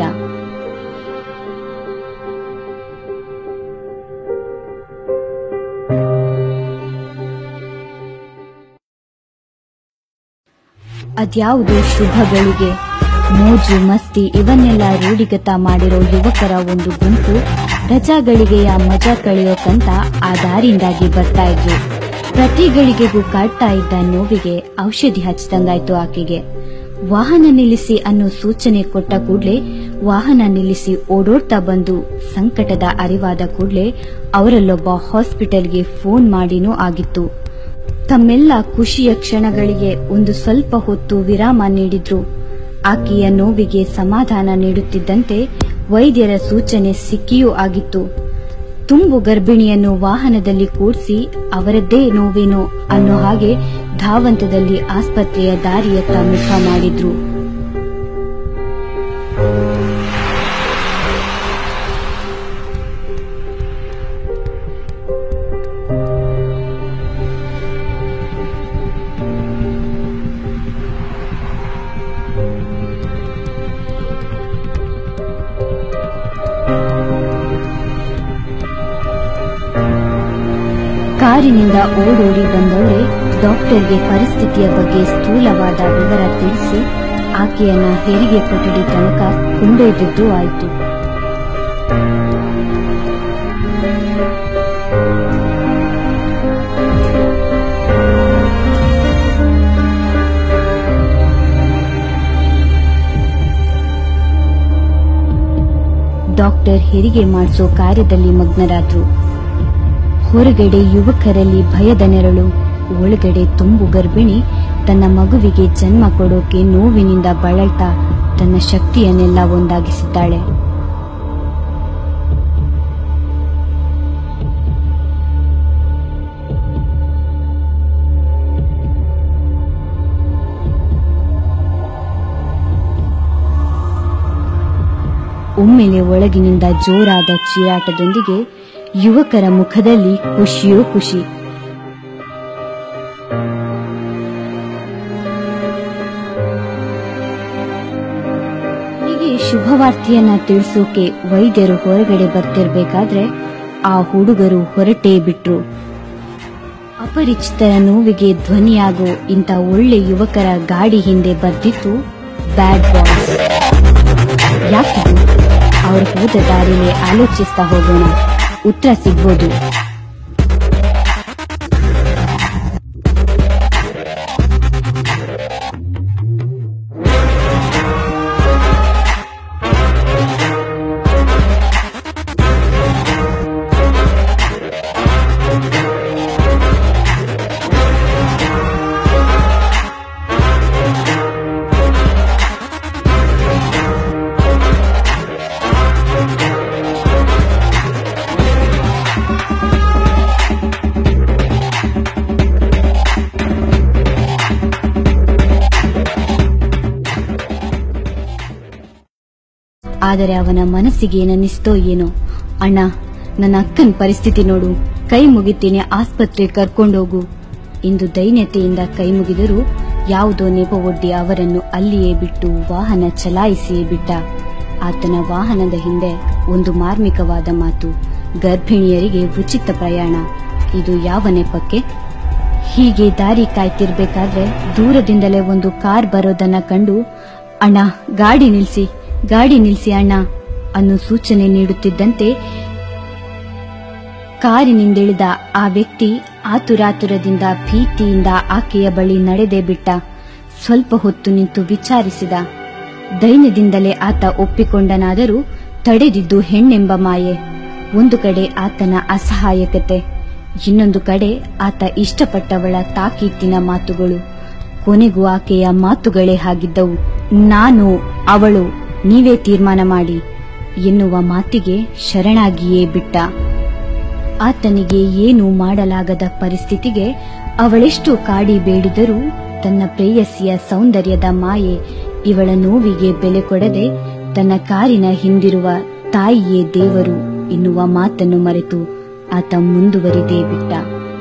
ಅದ್ಯಾವುದೋ ಶುಭಗಳಿಗೆ ಮೋಜು ಮಸ್ತಿ ಇವನ್ನೆಲ್ಲ ರೂಢಿಗತ ಮಾಡಿರೋ ಯುವಕರ ಒಂದು ಗುಂಪು ರಜಾಗಳಿಗೆಯ ಮಜಾ ಕಳೆಯೋಕಂತ ಆ ದಾರಿಂದಾಗಿ ಬರ್ತಾ ಇದ್ರು. ಪ್ರತಿ ಗಳಿಗೆಗೂ ಕಾಡ್ತಾ ಇದ್ದ ನೋವಿಗೆ ಔಷಧಿ ಹಚ್ಚಿದಂಗಾಯ್ತು ಆಕೆಗೆ. ವಾಹನ ನಿಲ್ಲಿಸಿ ಅನ್ನೋ ಸೂಚನೆ ಕೊಟ್ಟ ಕೂಡ್ಲೆ ವಾಹನ ನಿಲ್ಲಿಸಿ ಓಡೋಡ್ತಾ ಬಂದು ಸಂಕಟದ ಅರಿವಾದ ಕೂಡ್ಲೆ ಅವರಲ್ಲೊಬ್ಬ ಹಾಸ್ಪಿಟಲ್ಗೆ ಫೋನ್ ಮಾಡಿನೂ ಆಗಿತ್ತು. ತಮ್ಮೆಲ್ಲ ಖುಷಿಯ ಕ್ಷಣಗಳಿಗೆ ಒಂದು ಸ್ವಲ್ಪ ಹೊತ್ತು ವಿರಾಮ ನೀಡಿದ್ರು. ಆಕೆಯ ನೋವಿಗೆ ಸಮಾಧಾನ ನೀಡುತ್ತಿದ್ದಂತೆ ವೈದ್ಯರ ಸೂಚನೆ ಸಿಕ್ಕಿಯೂ ಆಗಿತ್ತು. ತುಂಬು ಗರ್ಭಿಣಿಯನ್ನು ವಾಹನದಲ್ಲಿ ಕೂಡಿಸಿ ಅವರದ್ದೇ ನೋವೇನೋ ಅನ್ನೋ ಹಾಗೆ ಧಾವಂತದಲ್ಲಿ ಆಸ್ಪತ್ರೆಯ ದಾರಿಯತ್ತ ಮುಖ ಮಾಡಿದ್ರು. ಕಾರಿನಿಂದ ಓಡೋಡಿ ಬಂದವಳೆ ಡಾಕ್ಟರ್ಗೆ ಪರಿಸ್ಥಿತಿಯ ಬಗ್ಗೆ ಸ್ಥೂಲವಾದ ವಿವರ ತಿಳಿಸಿ ಆಕೆಯನ್ನ ಹೆರಿಗೆ ಕೊಠಡಿ ತನಕ ಕೊಂಡೊಯ್ದಿದ್ದು ಆಯಿತು. ಡಾಕ್ಟರ್ ಹೆರಿಗೆ ಮಾಡಿಸೋ ಕಾರ್ಯದಲ್ಲಿ ಮಗ್ನರಾದ್ರು. ಹೊರಗಡೆ ಯುವಕರಲ್ಲಿ ಭಯದ ನೆರಳು, ಒಳಗಡೆ ತುಂಬು ಗರ್ಭಿಣಿ ತನ್ನ ಮಗುವಿಗೆ ಜನ್ಮ ಕೊಡೋಕೆ ನೋವಿನಿಂದ ಬಳಲ್ತಾ ತನ್ನ ಶಕ್ತಿಯನ್ನೆಲ್ಲ ಒಂದಾಗಿಸಿದ್ದಾಳೆ. ಒಮ್ಮೆಲೆ ಒಳಗಿನಿಂದ ಜೋರಾದ ಚೀರಾಟದೊಂದಿಗೆ ಯುವಕರ ಮುಖದಲ್ಲಿ ಖುಷಿಯೋ ಖುಷಿ. ಹೀಗೆ ಶುಭವಾರ್ತೆಯನ್ನ ತಿಳಿಸೋಕೆ ವೈದ್ಯರು ಹೊರಗಡೆ ಬರ್ತಿರ್ಬೇಕಾದ್ರೆ ಆ ಹುಡುಗರು ಹೊರಟೇ ಬಿಟ್ರು. ಅಪರಿಚಿತರ ನೋವಿಗೆ ಧ್ವನಿಯಾಗೋ ಇಂಥ ಒಳ್ಳೆ ಯುವಕರ ಗಾಡಿ ಹಿಂದೆ ಬರ್ದಿತ್ತು ಬ್ಯಾಡ್ ಬಾಯ್ಸ್. ಯಾಕಿದು? ಅವ್ರು ಹೋದ ದಾರಿಲೇ ಆಲೋಚಿಸ್ತಾ ಹೋಗೋಣ, ಉತ್ತರ ಸಿಗ್ಬೋದು. ಆದರೆ ಅವನ ಮನಸ್ಸಿಗೆ ಏನನ್ನಿಸ್ತೋ ಏನೋ, ಅಣ್ಣ ನನ್ನ ಅಕ್ಕನ ಪರಿಸ್ಥಿತಿ ನೋಡು, ಕೈ ಮುಗಿತೀನಿ, ಆಸ್ಪತ್ರೆ ಕರ್ಕೊಂಡೋಗು ಎಂದು ದೈನ್ಯತೆಯಿಂದ ಕೈ ಮುಗಿದರೂ ಯಾವುದೋ ನೆಪ ಒಡ್ಡಿ ಅವರನ್ನು ಅಲ್ಲಿಯೇ ಬಿಟ್ಟು ವಾಹನ ಚಲಾಯಿಸಿಯೇ ಬಿಟ್ಟ. ಆತನ ವಾಹನದ ಹಿಂದೆ ಒಂದು ಮಾರ್ಮಿಕವಾದ ಮಾತು, ಗರ್ಭಿಣಿಯರಿಗೆ ಉಚಿತ ಪ್ರಯಾಣ. ಇದು ಯಾವ ನೆಪಕ್ಕೆ? ಹೀಗೆ ದಾರಿ ಕಾಯ್ತಿರ್ಬೇಕಾದ್ರೆ ದೂರದಿಂದಲೇ ಒಂದು ಕಾರ್ ಬರೋದನ್ನ ಕಂಡು, ಅಣ್ಣ ಗಾಡಿ ನಿಲ್ಸಿ, ಗಾಡಿ ನಿಲ್ಸಿ ಅಣ್ಣ ಅನ್ನೋ ಸೂಚನೆ ನೀಡುತ್ತಿದ್ದಂತೆ ಕಾರಿನಿಂದಿಳಿದ ಆ ವ್ಯಕ್ತಿ ಆತುರಾತುರದಿಂದ ಭೀತಿಯಿಂದ ಆಕೆಯ ಬಳಿ ನಡೆದೇ ಬಿಟ್ಟ. ಸ್ವಲ್ಪ ಹೊತ್ತು ನಿಂತು ವಿಚಾರಿಸಿದ. ದೈನ್ಯದಿಂದಲೇ ಆತ ಒಪ್ಪಿಕೊಂಡನಾದರೂ ತಡೆದಿದ್ದು ಹೆಣ್ಣೆಂಬ ಮಾಯೆ. ಒಂದು ಕಡೆ ಆತನ ಅಸಹಾಯಕತೆ, ಇನ್ನೊಂದು ಕಡೆ ಆತ ಇಷ್ಟಪಟ್ಟವಳ ತಾಕೀತಿನ ಮಾತುಗಳು. ಕೊನೆಗೂ ಆಕೆಯ ಮಾತುಗಳೇ ಆಗಿದ್ದವು. ನಾನು, ಅವಳು, ನೀವೇ ತೀರ್ಮಾನ ಮಾಡಿ ಎನ್ನುವ ಮಾತಿಗೆ ಶರಣಾಗಿಯೇ ಬಿಟ್ಟ. ಆತನಿಗೆ ಏನೂ ಮಾಡಲಾಗದ ಪರಿಸ್ಥಿತಿಗೆ ಅವಳೆಷ್ಟು ಕಾಡಿ ಬೇಡಿದರೂ ತನ್ನ ಪ್ರೇಯಸಿಯ ಸೌಂದರ್ಯದ ಮಾಯೆ ಇವಳ ನೋವಿಗೆ ಬೆಲೆ ಕೊಡದೆ ತನ್ನ ಕಾರಿನ ಹಿಂದಿರುವ ತಾಯಿಯೇ ದೇವರು ಎನ್ನುವ ಮಾತನ್ನು ಮರೆತು ಆತ ಮುಂದುವರಿದೇ ಬಿಟ್ಟ.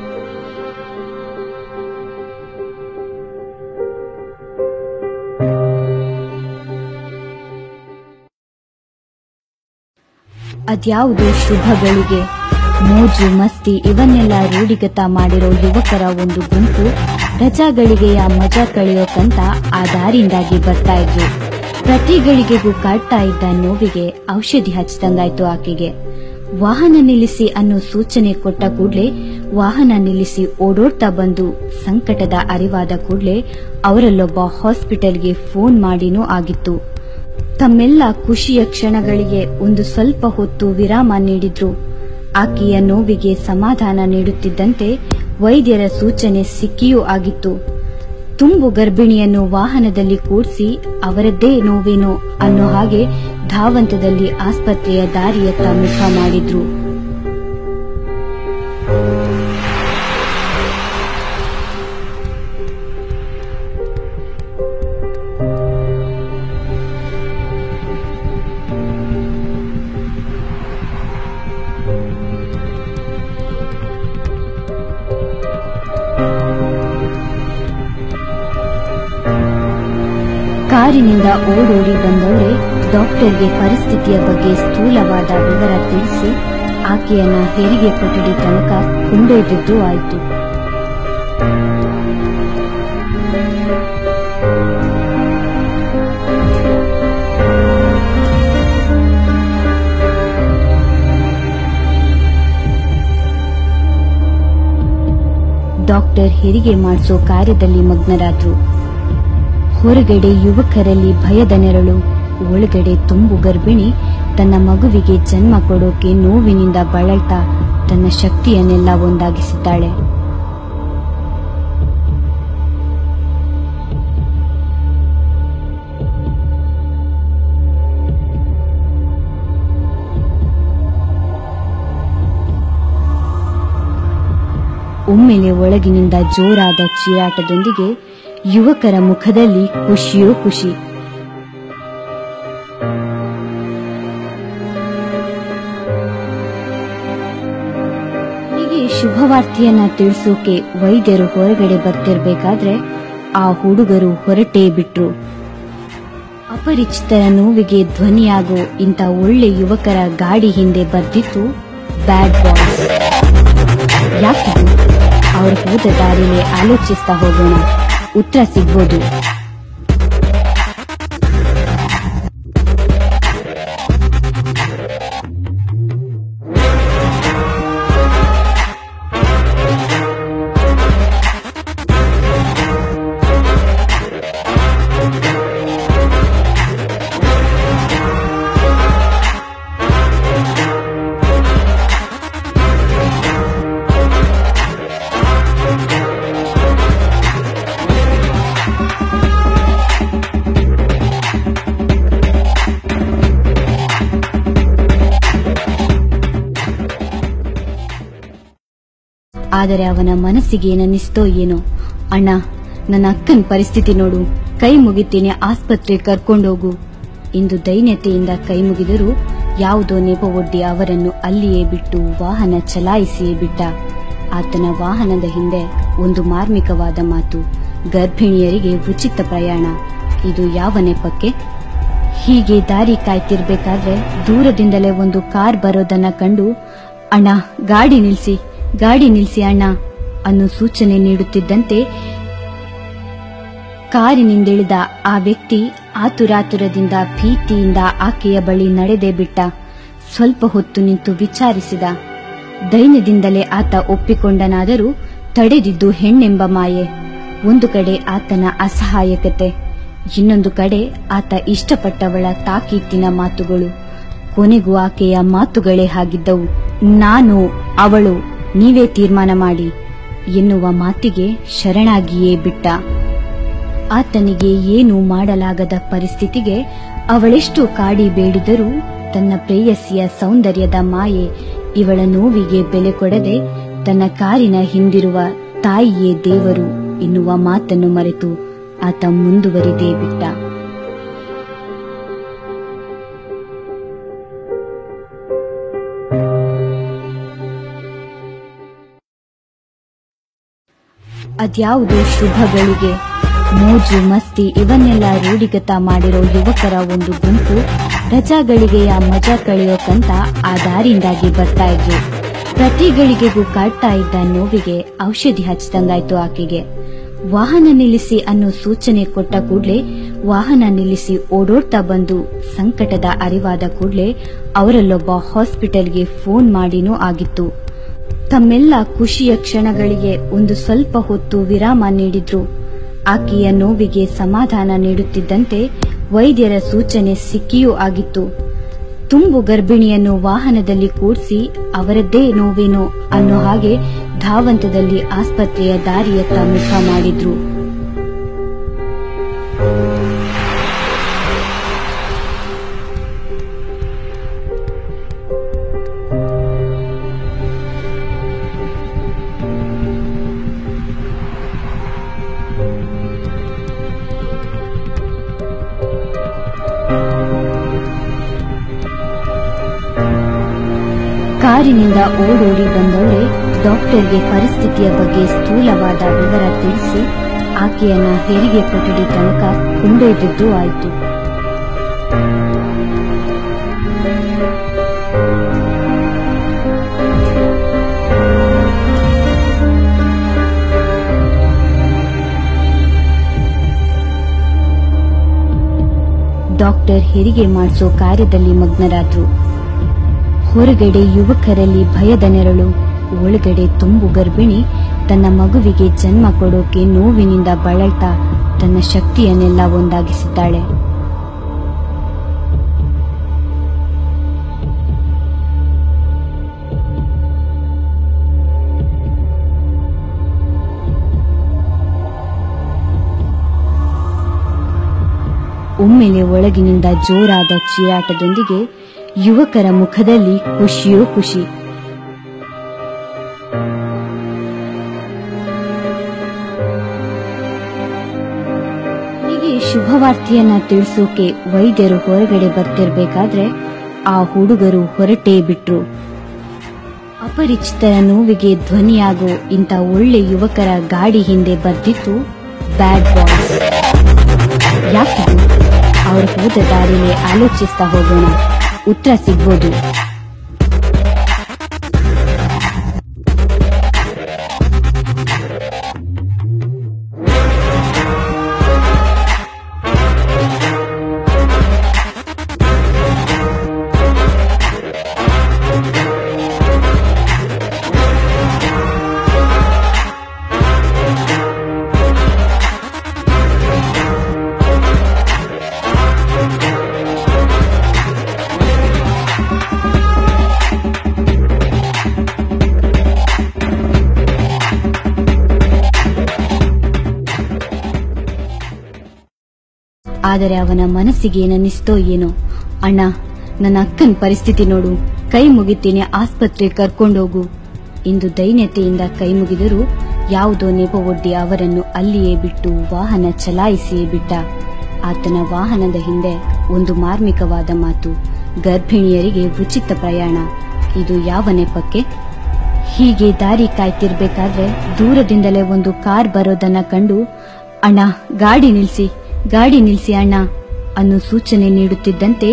ಅದ್ಯಾವುದೋ ಶುಭಗಳಿಗೆ ಮೋಜು ಮಸ್ತಿ ಇವನ್ನೆಲ್ಲ ರೂಢಿಗತ ಮಾಡಿರೋ ಯುವಕರ ಒಂದು ಗುಂಪು ರಜಾಗಳಿಗೆಯ ಮಜಾ ಕಳೆಯೋಕಂತ ಆ ದಾರಿಂದಾಗಿ ಬರ್ತಾ ಇದ್ರು. ಪ್ರತಿ ಗಳಿಗೆಗೂ ಕಾಡ್ತಾ ಇದ್ದ ನೋವಿಗೆ ಔಷಧಿ ಹಚ್ಚಿದಂಗಾಯ್ತು ಆಕೆಗೆ. ವಾಹನ ನಿಲ್ಲಿಸಿ ಅನ್ನೋ ಸೂಚನೆ ಕೊಟ್ಟ ಕೂಡ್ಲೆ ವಾಹನ ನಿಲ್ಲಿಸಿ ಓಡೋಡ್ತಾ ಬಂದು ಸಂಕಟದ ಅರಿವಾದ ಕೂಡ್ಲೆ ಅವರಲ್ಲೊಬ್ಬ ಹಾಸ್ಪಿಟಲ್ಗೆ ಫೋನ್ ಮಾಡಿನೂ ಆಗಿತ್ತು. ತಮ್ಮೆಲ್ಲ ಖುಷಿಯ ಕ್ಷಣಗಳಿಗೆ ಒಂದು ಸ್ವಲ್ಪ ಹೊತ್ತು ವಿರಾಮ ನೀಡಿದ್ರು. ಆಕೆಯ ನೋವಿಗೆ ಸಮಾಧಾನ ನೀಡುತ್ತಿದ್ದಂತೆ ವೈದ್ಯರ ಸೂಚನೆ ಸಿಕ್ಕಿಯೂ ಆಗಿತ್ತು. ತುಂಬು ಗರ್ಭಿಣಿಯನ್ನು ವಾಹನದಲ್ಲಿ ಕೂಡಿಸಿ ಅವರದ್ದೇ ನೋವೇನೋ ಅನ್ನೋ ಹಾಗೆ ಧಾವಂತದಲ್ಲಿ ಆಸ್ಪತ್ರೆಯ ದಾರಿಯತ್ತ ಮುಖ ಮಾಡಿದ್ರು. ಕಾರಿನಿಂದ ಓಡೋಡಿ ಬಂದವರೇ ಡಾಕ್ಟರ್ಗೆ ಪರಿಸ್ಥಿತಿಯ ಬಗ್ಗೆ ಸ್ಥೂಲವಾದ ವಿವರ ತಿಳಿಸಿ ಆಕೆಯನ್ನ ಹೆರಿಗೆ ಕೊಠಡಿ ತನಕ ಕೊಂಡೊಯ್ದಿದ್ದು ಆಯಿತು. ಡಾಕ್ಟರ್ ಹೆರಿಗೆ ಮಾಡಿಸೋ ಕಾರ್ಯದಲ್ಲಿ ಮಗ್ನರಾದ್ರು. ಹೊರಗಡೆ ಯುವಕರಲ್ಲಿ ಭಯದ ನೆರಳು, ಒಳಗಡೆ ತುಂಬು ಗರ್ಭಿಣಿ ತನ್ನ ಮಗುವಿಗೆ ಜನ್ಮ ಕೊಡೋಕೆ ನೋವಿನಿಂದ ಬಳಲ್ತಾ ತನ್ನ ಶಕ್ತಿಯನ್ನೆಲ್ಲ ಒಂದಾಗಿಸಿದ್ದಾಳೆ. ಒಮ್ಮೆಲೆ ಒಳಗಿನಿಂದ ಜೋರಾದ ಚೀರಾಟದೊಂದಿಗೆ ಯುವಕರ ಮುಖದಲ್ಲಿ ಖುಷಿಯೋ ಖುಷಿ. ಹೀಗೆ ಶುಭವಾರ್ತೆಯನ್ನ ತಿಳಿಸೋಕೆ ವೈದ್ಯರು ಹೊರಗಡೆ ಬರ್ತಿರ್ಬೇಕಾದ್ರೆ ಆ ಹುಡುಗರು ಹೊರಟೇ ಬಿಟ್ರು. ಅಪರಿಚಿತರ ನೋವಿಗೆ ಧ್ವನಿಯಾಗೋ ಇಂಥ ಒಳ್ಳೆ ಯುವಕರ ಗಾಡಿ ಹಿಂದೆ ಬರ್ದಿತ್ತು ಬ್ಯಾಡ್ ಬಾಯ್ಸ್. ಯಾಕಿದು? ಅವ್ರ ಹೋದ ದಾರಿಲೇ ಆಲೋಚಿಸ್ತಾ ಹೋಗೋಣ, ಉತ್ತರ ಸಿಗ್ಬೋದು. ಆದರೆ ಅವನ ಮನಸ್ಸಿಗೆ ಏನನ್ನಿಸ್ತೋ ಏನೋ, ಅಣ್ಣ ನನ್ನ ಅಕ್ಕನ ಪರಿಸ್ಥಿತಿ ನೋಡು, ಕೈ ಮುಗಿತೀನಿ, ಆಸ್ಪತ್ರೆ ಕರ್ಕೊಂಡೋಗು ಎಂದು ದೈನ್ಯತೆಯಿಂದ ಕೈ ಮುಗಿದರೂ ಯಾವುದೋ ನೆಪ ಒಡ್ಡಿ ಅವರನ್ನು ಅಲ್ಲಿಯೇ ಬಿಟ್ಟು ವಾಹನ ಚಲಾಯಿಸಿಯೇ ಬಿಟ್ಟ. ಆತನ ವಾಹನದ ಹಿಂದೆ ಒಂದು ಮಾರ್ಮಿಕವಾದ ಮಾತು, ಗರ್ಭಿಣಿಯರಿಗೆ ಉಚಿತ ಪ್ರಯಾಣ. ಇದು ಯಾವ ನೆಪಕ್ಕೆ? ಹೀಗೆ ದಾರಿ ಕಾಯ್ತಿರ್ಬೇಕಾದ್ರೆ ದೂರದಿಂದಲೇ ಒಂದು ಕಾರ್ ಬರೋದನ್ನ ಕಂಡು, ಅಣ್ಣ ಗಾಡಿ ನಿಲ್ಸಿ, ಗಾಡಿ ನಿಲ್ಸಿ ಅಣ್ಣ ಅನ್ನೋ ಸೂಚನೆ ನೀಡುತ್ತಿದ್ದಂತೆ ಕಾರಿನಿಂದಿಳಿದ ಆ ವ್ಯಕ್ತಿ ಆತುರಾತುರದಿಂದ ಭೀತಿಯಿಂದ ಆಕೆಯ ಬಳಿ ನಡೆದೇ ಬಿಟ್ಟ. ಸ್ವಲ್ಪ ಹೊತ್ತು ನಿಂತು ವಿಚಾರಿಸಿದ. ದೈನ್ಯದಿಂದಲೇ ಆತ ಒಪ್ಪಿಕೊಂಡನಾದರೂ ತಡೆದಿದ್ದು ಹೆಣ್ಣೆಂಬ ಮಾಯೆ. ಒಂದು ಕಡೆ ಆತನ ಅಸಹಾಯಕತೆ, ಇನ್ನೊಂದು ಕಡೆ ಆತ ಇಷ್ಟಪಟ್ಟವಳ ತಾಕೀತಿನ ಮಾತುಗಳು. ಕೊನೆಗೂ ಆಕೆಯ ಮಾತುಗಳೇ ಆಗಿದ್ದವು. ನಾನು, ಅವಳು, ನೀವೇ ತೀರ್ಮಾನ ಮಾಡಿ ಎನ್ನುವ ಮಾತಿಗೆ ಶರಣಾಗಿಯೇ ಬಿಟ್ಟ. ಆತನಿಗೆ ಏನೂ ಮಾಡಲಾಗದ ಪರಿಸ್ಥಿತಿಗೆ ಅವಳೆಷ್ಟು ಕಾಡಿ ಬೇಡಿದರೂ ತನ್ನ ಪ್ರೇಯಸಿಯ ಸೌಂದರ್ಯದ ಮಾಯೆ ಇವಳ ನೋವಿಗೆ ಬೆಲೆ ಕೊಡದೆ ತನ್ನ ಕಾರಿನ ಹಿಂದಿರುವ ತಾಯಿಯೇ ದೇವರು ಎನ್ನುವ ಮಾತನ್ನು ಮರೆತು ಆತ ಮುಂದುವರಿದೇ ಬಿಟ್ಟ. ಅದ್ಯಾವುದೋ ಶುಭಗಳಿಗೆ ಮೋಜು ಮಸ್ತಿ ಇವನ್ನೆಲ್ಲ ರೂಢಿಗತ ಮಾಡಿರೋ ಯುವಕರ ಒಂದು ಗುಂಪು ರಜಾಗಳಿಗೆಯ ಮಜಾ ಕಳೆಯೋಕಂತ ಆ ದಾರಿಂದಾಗಿ ಬರ್ತಾ ಇದ್ರು. ಪ್ರತಿ ಗಳಿಗೆಗೂ ಕಾಡ್ತಾ ಇದ್ದ ನೋವಿಗೆ ಔಷಧಿ ಹಚ್ಚಿದಂಗಾಯ್ತು ಆಕೆಗೆ. ವಾಹನ ನಿಲ್ಲಿಸಿ ಅನ್ನೋ ಸೂಚನೆ ಕೊಟ್ಟ ಕೂಡ್ಲೆ ವಾಹನ ನಿಲ್ಲಿಸಿ ಓಡೋಡ್ತಾ ಬಂದು ಸಂಕಟದ ಅರಿವಾದ ಕೂಡ್ಲೆ ಅವರಲ್ಲೊಬ್ಬ ಹಾಸ್ಪಿಟಲ್ಗೆ ಫೋನ್ ಮಾಡಿನೂ ಆಗಿತ್ತು. ತಮ್ಮೆಲ್ಲ ಖುಷಿಯ ಕ್ಷಣಗಳಿಗೆ ಒಂದು ಸ್ವಲ್ಪ ಹೊತ್ತು ವಿರಾಮ ನೀಡಿದ್ರು. ಆಕೆಯ ನೋವಿಗೆ ಸಮಾಧಾನ ನೀಡುತ್ತಿದ್ದಂತೆ ವೈದ್ಯರ ಸೂಚನೆ ಸಿಕ್ಕಿಯೂ ಆಗಿತ್ತು. ತುಂಬು ಗರ್ಭಿಣಿಯನ್ನು ವಾಹನದಲ್ಲಿ ಕೂರಿಸಿ ಅವರದ್ದೇ ನೋವೇನೋ ಅನ್ನೋ ಹಾಗೆ ಧಾವಂತದಲ್ಲಿ ಆಸ್ಪತ್ರೆಯ ದಾರಿಯತ್ತ ಮುಖ ಮಾಡಿದ್ರು. ಕಾರಿನಿಂದ ಓಡೋಡಿ ಬಂದವಳೆ ಡಾಕ್ಟರ್ಗೆ ಪರಿಸ್ಥಿತಿಯ ಬಗ್ಗೆ ಸ್ಥೂಲವಾದ ವಿವರ ತಿಳಿಸಿ ಆಕೆಯನ್ನ ಹೆರಿಗೆ ಕೊಠಡಿ ತನಕ ಕೊಂಡೊಯ್ದಿದ್ದು ಆಯಿತು. ಡಾಕ್ಟರ್ ಹೆರಿಗೆ ಮಾಡಿಸೋ ಕಾರ್ಯದಲ್ಲಿ ಮಗ್ನರಾದ್ರು. ಹೊರಗಡೆ ಯುವಕರಲ್ಲಿ ಭಯದ ನೆರಳು, ಒಳಗಡೆ ತುಂಬು ಗರ್ಭಿಣಿ ತನ್ನ ಮಗುವಿಗೆ ಜನ್ಮ ಕೊಡೋಕೆ ನೋವಿನಿಂದ ಬಳಲ್ತಾ ತನ್ನ ಶಕ್ತಿಯನ್ನೆಲ್ಲ ಒಂದಾಗಿಸಿದ್ದಾಳೆ. ಒಮ್ಮೆಲೆ ಒಳಗಿನಿಂದ ಜೋರಾದ ಚೀರಾಟದೊಂದಿಗೆ ಯುವಕರ ಮುಖದಲ್ಲಿ ಖುಷಿಯೋ ಖುಷಿ. ಹೀಗೆ ಶುಭವಾರ್ತೆಯನ್ನ ತಿಳಿಸೋಕೆ ವೈದ್ಯರು ಹೊರಗಡೆ ಬರ್ತಿರ್ಬೇಕಾದ್ರೆ ಆ ಹುಡುಗರು ಹೊರಟೇ ಬಿಟ್ರು. ಅಪರಿಚಿತರ ನೋವಿಗೆ ಧ್ವನಿಯಾಗೋ ಇಂಥ ಒಳ್ಳೆ ಯುವಕರ ಗಾಡಿ ಹಿಂದೆ ಬರ್ದಿತ್ತು ಬ್ಯಾಡ್ ಬಾಯ್ಸ್. ಯಾಕಿದು? ಅವ್ರು ಹೋದ ದಾರಿಲೇ ಆಲೋಚಿಸ್ತಾ ಹೋಗೋಣ, ಉತ್ತರ ಸಿಗ್ಬೋದು. ಆದರೆ ಅವನ ಮನಸ್ಸಿಗೆ ಏನನ್ನಿಸ್ತೋ ಏನೋ, ಅಣ್ಣ ನನ್ನ ಅಕ್ಕನ ಪರಿಸ್ಥಿತಿ ನೋಡು, ಕೈ ಮುಗಿತೀನಿ, ಆಸ್ಪತ್ರೆ ಕರ್ಕೊಂಡೋಗು ಎಂದು ದೈನ್ಯತೆಯಿಂದ ಕೈ ಮುಗಿದರೂ ಯಾವುದೋ ನೆಪ ಒಡ್ಡಿ ಅವರನ್ನು ಅಲ್ಲಿಯೇ ಬಿಟ್ಟು ವಾಹನ ಚಲಾಯಿಸಿಯೇ ಬಿಟ್ಟ. ಆತನ ವಾಹನದ ಹಿಂದೆ ಒಂದು ಮಾರ್ಮಿಕವಾದ ಮಾತು, ಗರ್ಭಿಣಿಯರಿಗೆ ಉಚಿತ ಪ್ರಯಾಣ. ಇದು ಯಾವ ನೆಪಕ್ಕೆ? ಹೀಗೆ ದಾರಿ ಕಾಯ್ತಿರ್ಬೇಕಾದ್ರೆ ದೂರದಿಂದಲೇ ಒಂದು ಕಾರ್ ಬರೋದನ್ನ ಕಂಡು, ಅಣ್ಣ ಗಾಡಿ ನಿಲ್ಸಿ ಗಾಡಿ ನಿಲ್ಸಿ ಅಣ್ಣ ಅನ್ನೋ ಸೂಚನೆ ನೀಡುತ್ತಿದ್ದಂತೆ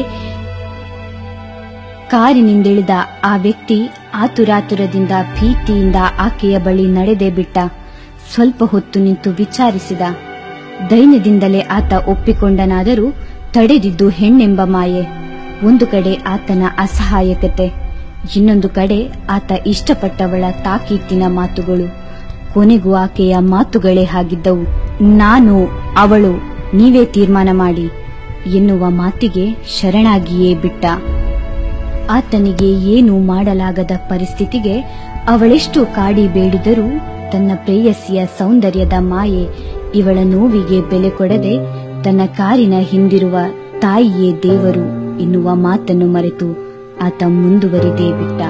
ಕಾರಿನಿಂದಿಳಿದ ಆ ವ್ಯಕ್ತಿ ಆತುರಾತುರದಿಂದ ಭೀತಿಯಿಂದ ಆಕೆಯ ಬಳಿ ನಡೆದೇ ಬಿಟ್ಟ. ಸ್ವಲ್ಪ ಹೊತ್ತು ನಿಂತು ವಿಚಾರಿಸಿದ. ದೈನ್ಯದಿಂದಲೇ ಆತ ಒಪ್ಪಿಕೊಂಡನಾದರೂ ತಡೆದಿದ್ದು ಹೆಣ್ಣೆಂಬ ಮಾಯೆ. ಒಂದು ಕಡೆ ಆತನ ಅಸಹಾಯಕತೆ, ಇನ್ನೊಂದು ಕಡೆ ಆತ ಇಷ್ಟಪಟ್ಟವಳ ತಾಕೀತಿನ ಮಾತುಗಳು. ಕೊನೆಗೂ ಆಕೆಯ ಮಾತುಗಳೇ ಆಗಿದ್ದವು, ನಾನು ಅವಳು ನೀವೇ ತೀರ್ಮಾನ ಮಾಡಿ ಎನ್ನುವ ಮಾತಿಗೆ ಶರಣಾಗಿಯೇ ಬಿಟ್ಟ. ಆತನಿಗೆ ಏನೂ ಮಾಡಲಾಗದ ಪರಿಸ್ಥಿತಿಗೆ ಅವಳೆಷ್ಟು ಕಾಡಿ ಬೇಡಿದರೂ ತನ್ನ ಪ್ರೇಯಸಿಯ ಸೌಂದರ್ಯದ ಮಾಯೆ ಇವಳ ನೋವಿಗೆ ಬೆಲೆ ಕೊಡದೆ ತನ್ನ ಕಾರಿನ ಹಿಂದಿರುವ ತಾಯಿಯೇ ದೇವರು ಎನ್ನುವ ಮಾತನ್ನು ಮರೆತು ಆತ ಮುಂದುವರಿದೇ ಬಿಟ್ಟ.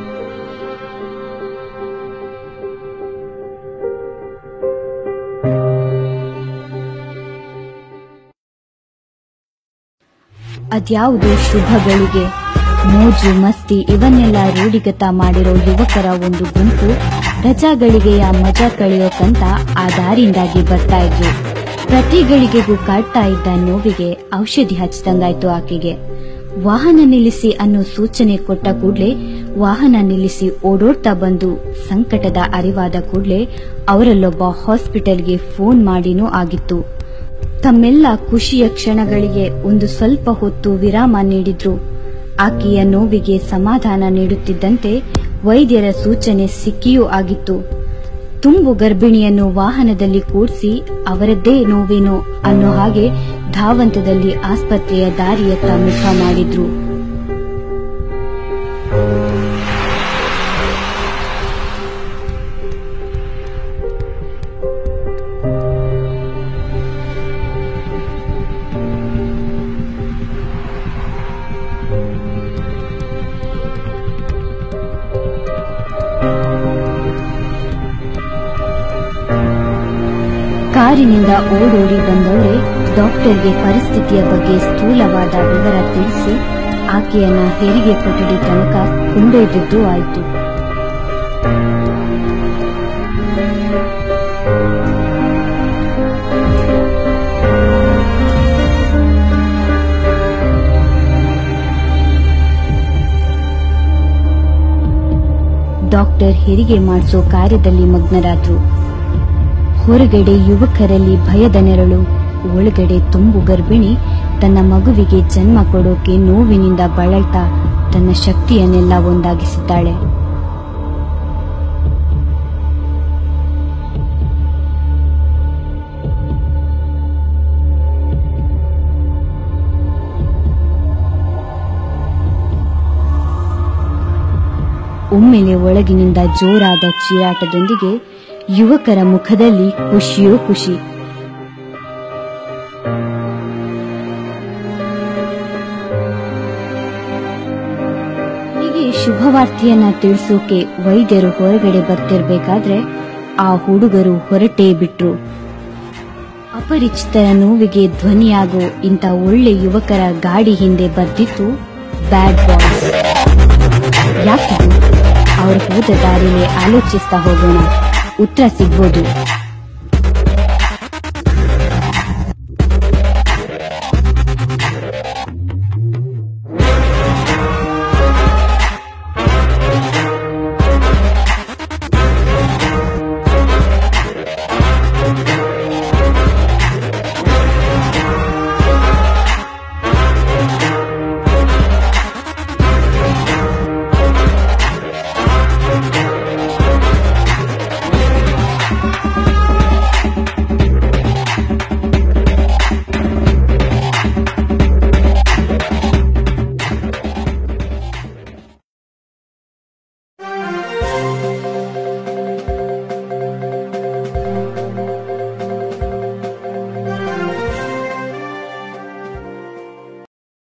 ಅದ್ಯಾವುದೋ ಶುಭಗಳಿಗೆ ಮೋಜು ಮಸ್ತಿ ಇವನ್ನೆಲ್ಲ ರೂಢಿಗತ ಮಾಡಿರೋ ಯುವಕರ ಒಂದು ಗುಂಪು ರಜಾಗಳಿಗೆಯ ಮಜಾ ಕಳೆಯೋಕಂತ ಆ ದಾರಿಂದಾಗಿ ಬರ್ತಾ ಇದ್ರು. ಪ್ರತಿ ಗಳಿಗೆಗೂ ಕಾಡ್ತಾ ಇದ್ದ ನೋವಿಗೆ ಔಷಧಿ ಹಚ್ಚಿದಂಗಾಯ್ತು ಆಕೆಗೆ. ವಾಹನ ನಿಲ್ಲಿಸಿ ಅನ್ನೋ ಸೂಚನೆ ಕೊಟ್ಟ ಕೂಡ್ಲೆ ವಾಹನ ನಿಲ್ಲಿಸಿ ಓಡೋಡ್ತಾ ಬಂದು ಸಂಕಟದ ಅರಿವಾದ ಕೂಡ್ಲೆ ಅವರಲ್ಲೊಬ್ಬ ಹಾಸ್ಪಿಟಲ್ಗೆ ಫೋನ್ ಮಾಡಿನೂ ಆಗಿತ್ತು. ತಮ್ಮೆಲ್ಲ ಖುಷಿಯ ಕ್ಷಣಗಳಿಗೆ ಒಂದು ಸ್ವಲ್ಪ ಹೊತ್ತು ವಿರಾಮ ನೀಡಿದ್ರು. ಆಕೆಯ ನೋವಿಗೆ ಸಮಾಧಾನ ನೀಡುತ್ತಿದ್ದಂತೆ ವೈದ್ಯರ ಸೂಚನೆ ಸಿಕ್ಕಿಯೂ ಆಗಿತ್ತು. ತುಂಬು ಗರ್ಭಿಣಿಯನ್ನು ವಾಹನದಲ್ಲಿ ಕೂಡಿಸಿ ಅವರದ್ದೇ ನೋವೇನೋ ಅನ್ನೋ ಹಾಗೆ ಧಾವಂತದಲ್ಲಿ ಆಸ್ಪತ್ರೆಯ ದಾರಿಯತ್ತ ಮುಖ ಮಾಡಿದ್ರು. ಕಾರಿನಿಂದ ಓಡೋಡಿ ಬಂದವಳೆ ಡಾಕ್ಟರ್ಗೆ ಪರಿಸ್ಥಿತಿಯ ಬಗ್ಗೆ ಸ್ಥೂಲವಾದ ವಿವರ ತಿಳಿಸಿ ಆಕೆಯನ್ನ ಹೆರಿಗೆ ಕೊಠಡಿ ತನಕ ಕೊಂಡೊಯ್ದಿದ್ದು ಆಯಿತು. ಡಾಕ್ಟರ್ ಹೆರಿಗೆ ಮಾಡಿಸೋ ಕಾರ್ಯದಲ್ಲಿ ಮಗ್ನರಾದ್ರು. ಹೊರಗಡೆ ಯುವಕರಲ್ಲಿ ಭಯದ ನೆರಳು, ಒಳಗಡೆ ತುಂಬು ಗರ್ಭಿಣಿ ತನ್ನ ಮಗುವಿಗೆ ಜನ್ಮ ಕೊಡೋಕೆ ನೋವಿನಿಂದ ಬಳಲ್ತಾ ತನ್ನ ಶಕ್ತಿಯನ್ನೆಲ್ಲ ಒಂದಾಗಿಸಿದ್ದಾಳೆ. ಒಮ್ಮೆಲೆ ಒಳಗಿನಿಂದ ಜೋರಾದ ಚೀರಾಟದೊಂದಿಗೆ ಯುವಕರ ಮುಖದಲ್ಲಿ ಖುಷಿಯೋ ಖುಷಿ. ಹೀಗೆ ಶುಭವಾರ್ತೆಯನ್ನ ತಿಳಿಸೋಕೆ ವೈದ್ಯರು ಹೊರಗಡೆ ಬರ್ತಿರ್ಬೇಕಾದ್ರೆ ಆ ಹುಡುಗರು ಹೊರಟೇ ಬಿಟ್ರು. ಅಪರಿಚಿತರ ನೋವಿಗೆ ಧ್ವನಿಯಾಗೋ ಇಂಥ ಒಳ್ಳೆ ಯುವಕರ ಗಾಡಿ ಹಿಂದೆ ಬರ್ದಿತ್ತು ಬ್ಯಾಡ್ ಬಾಯ್ಸ್. ಯಾಕಿದು? ಅವ್ರ ಹೋದ ದಾರಿಲೇ ಆಲೋಚಿಸ್ತಾ ಹೋಗೋಣ, ಉತ್ತರ ಸಿಗ್ಬೋದು.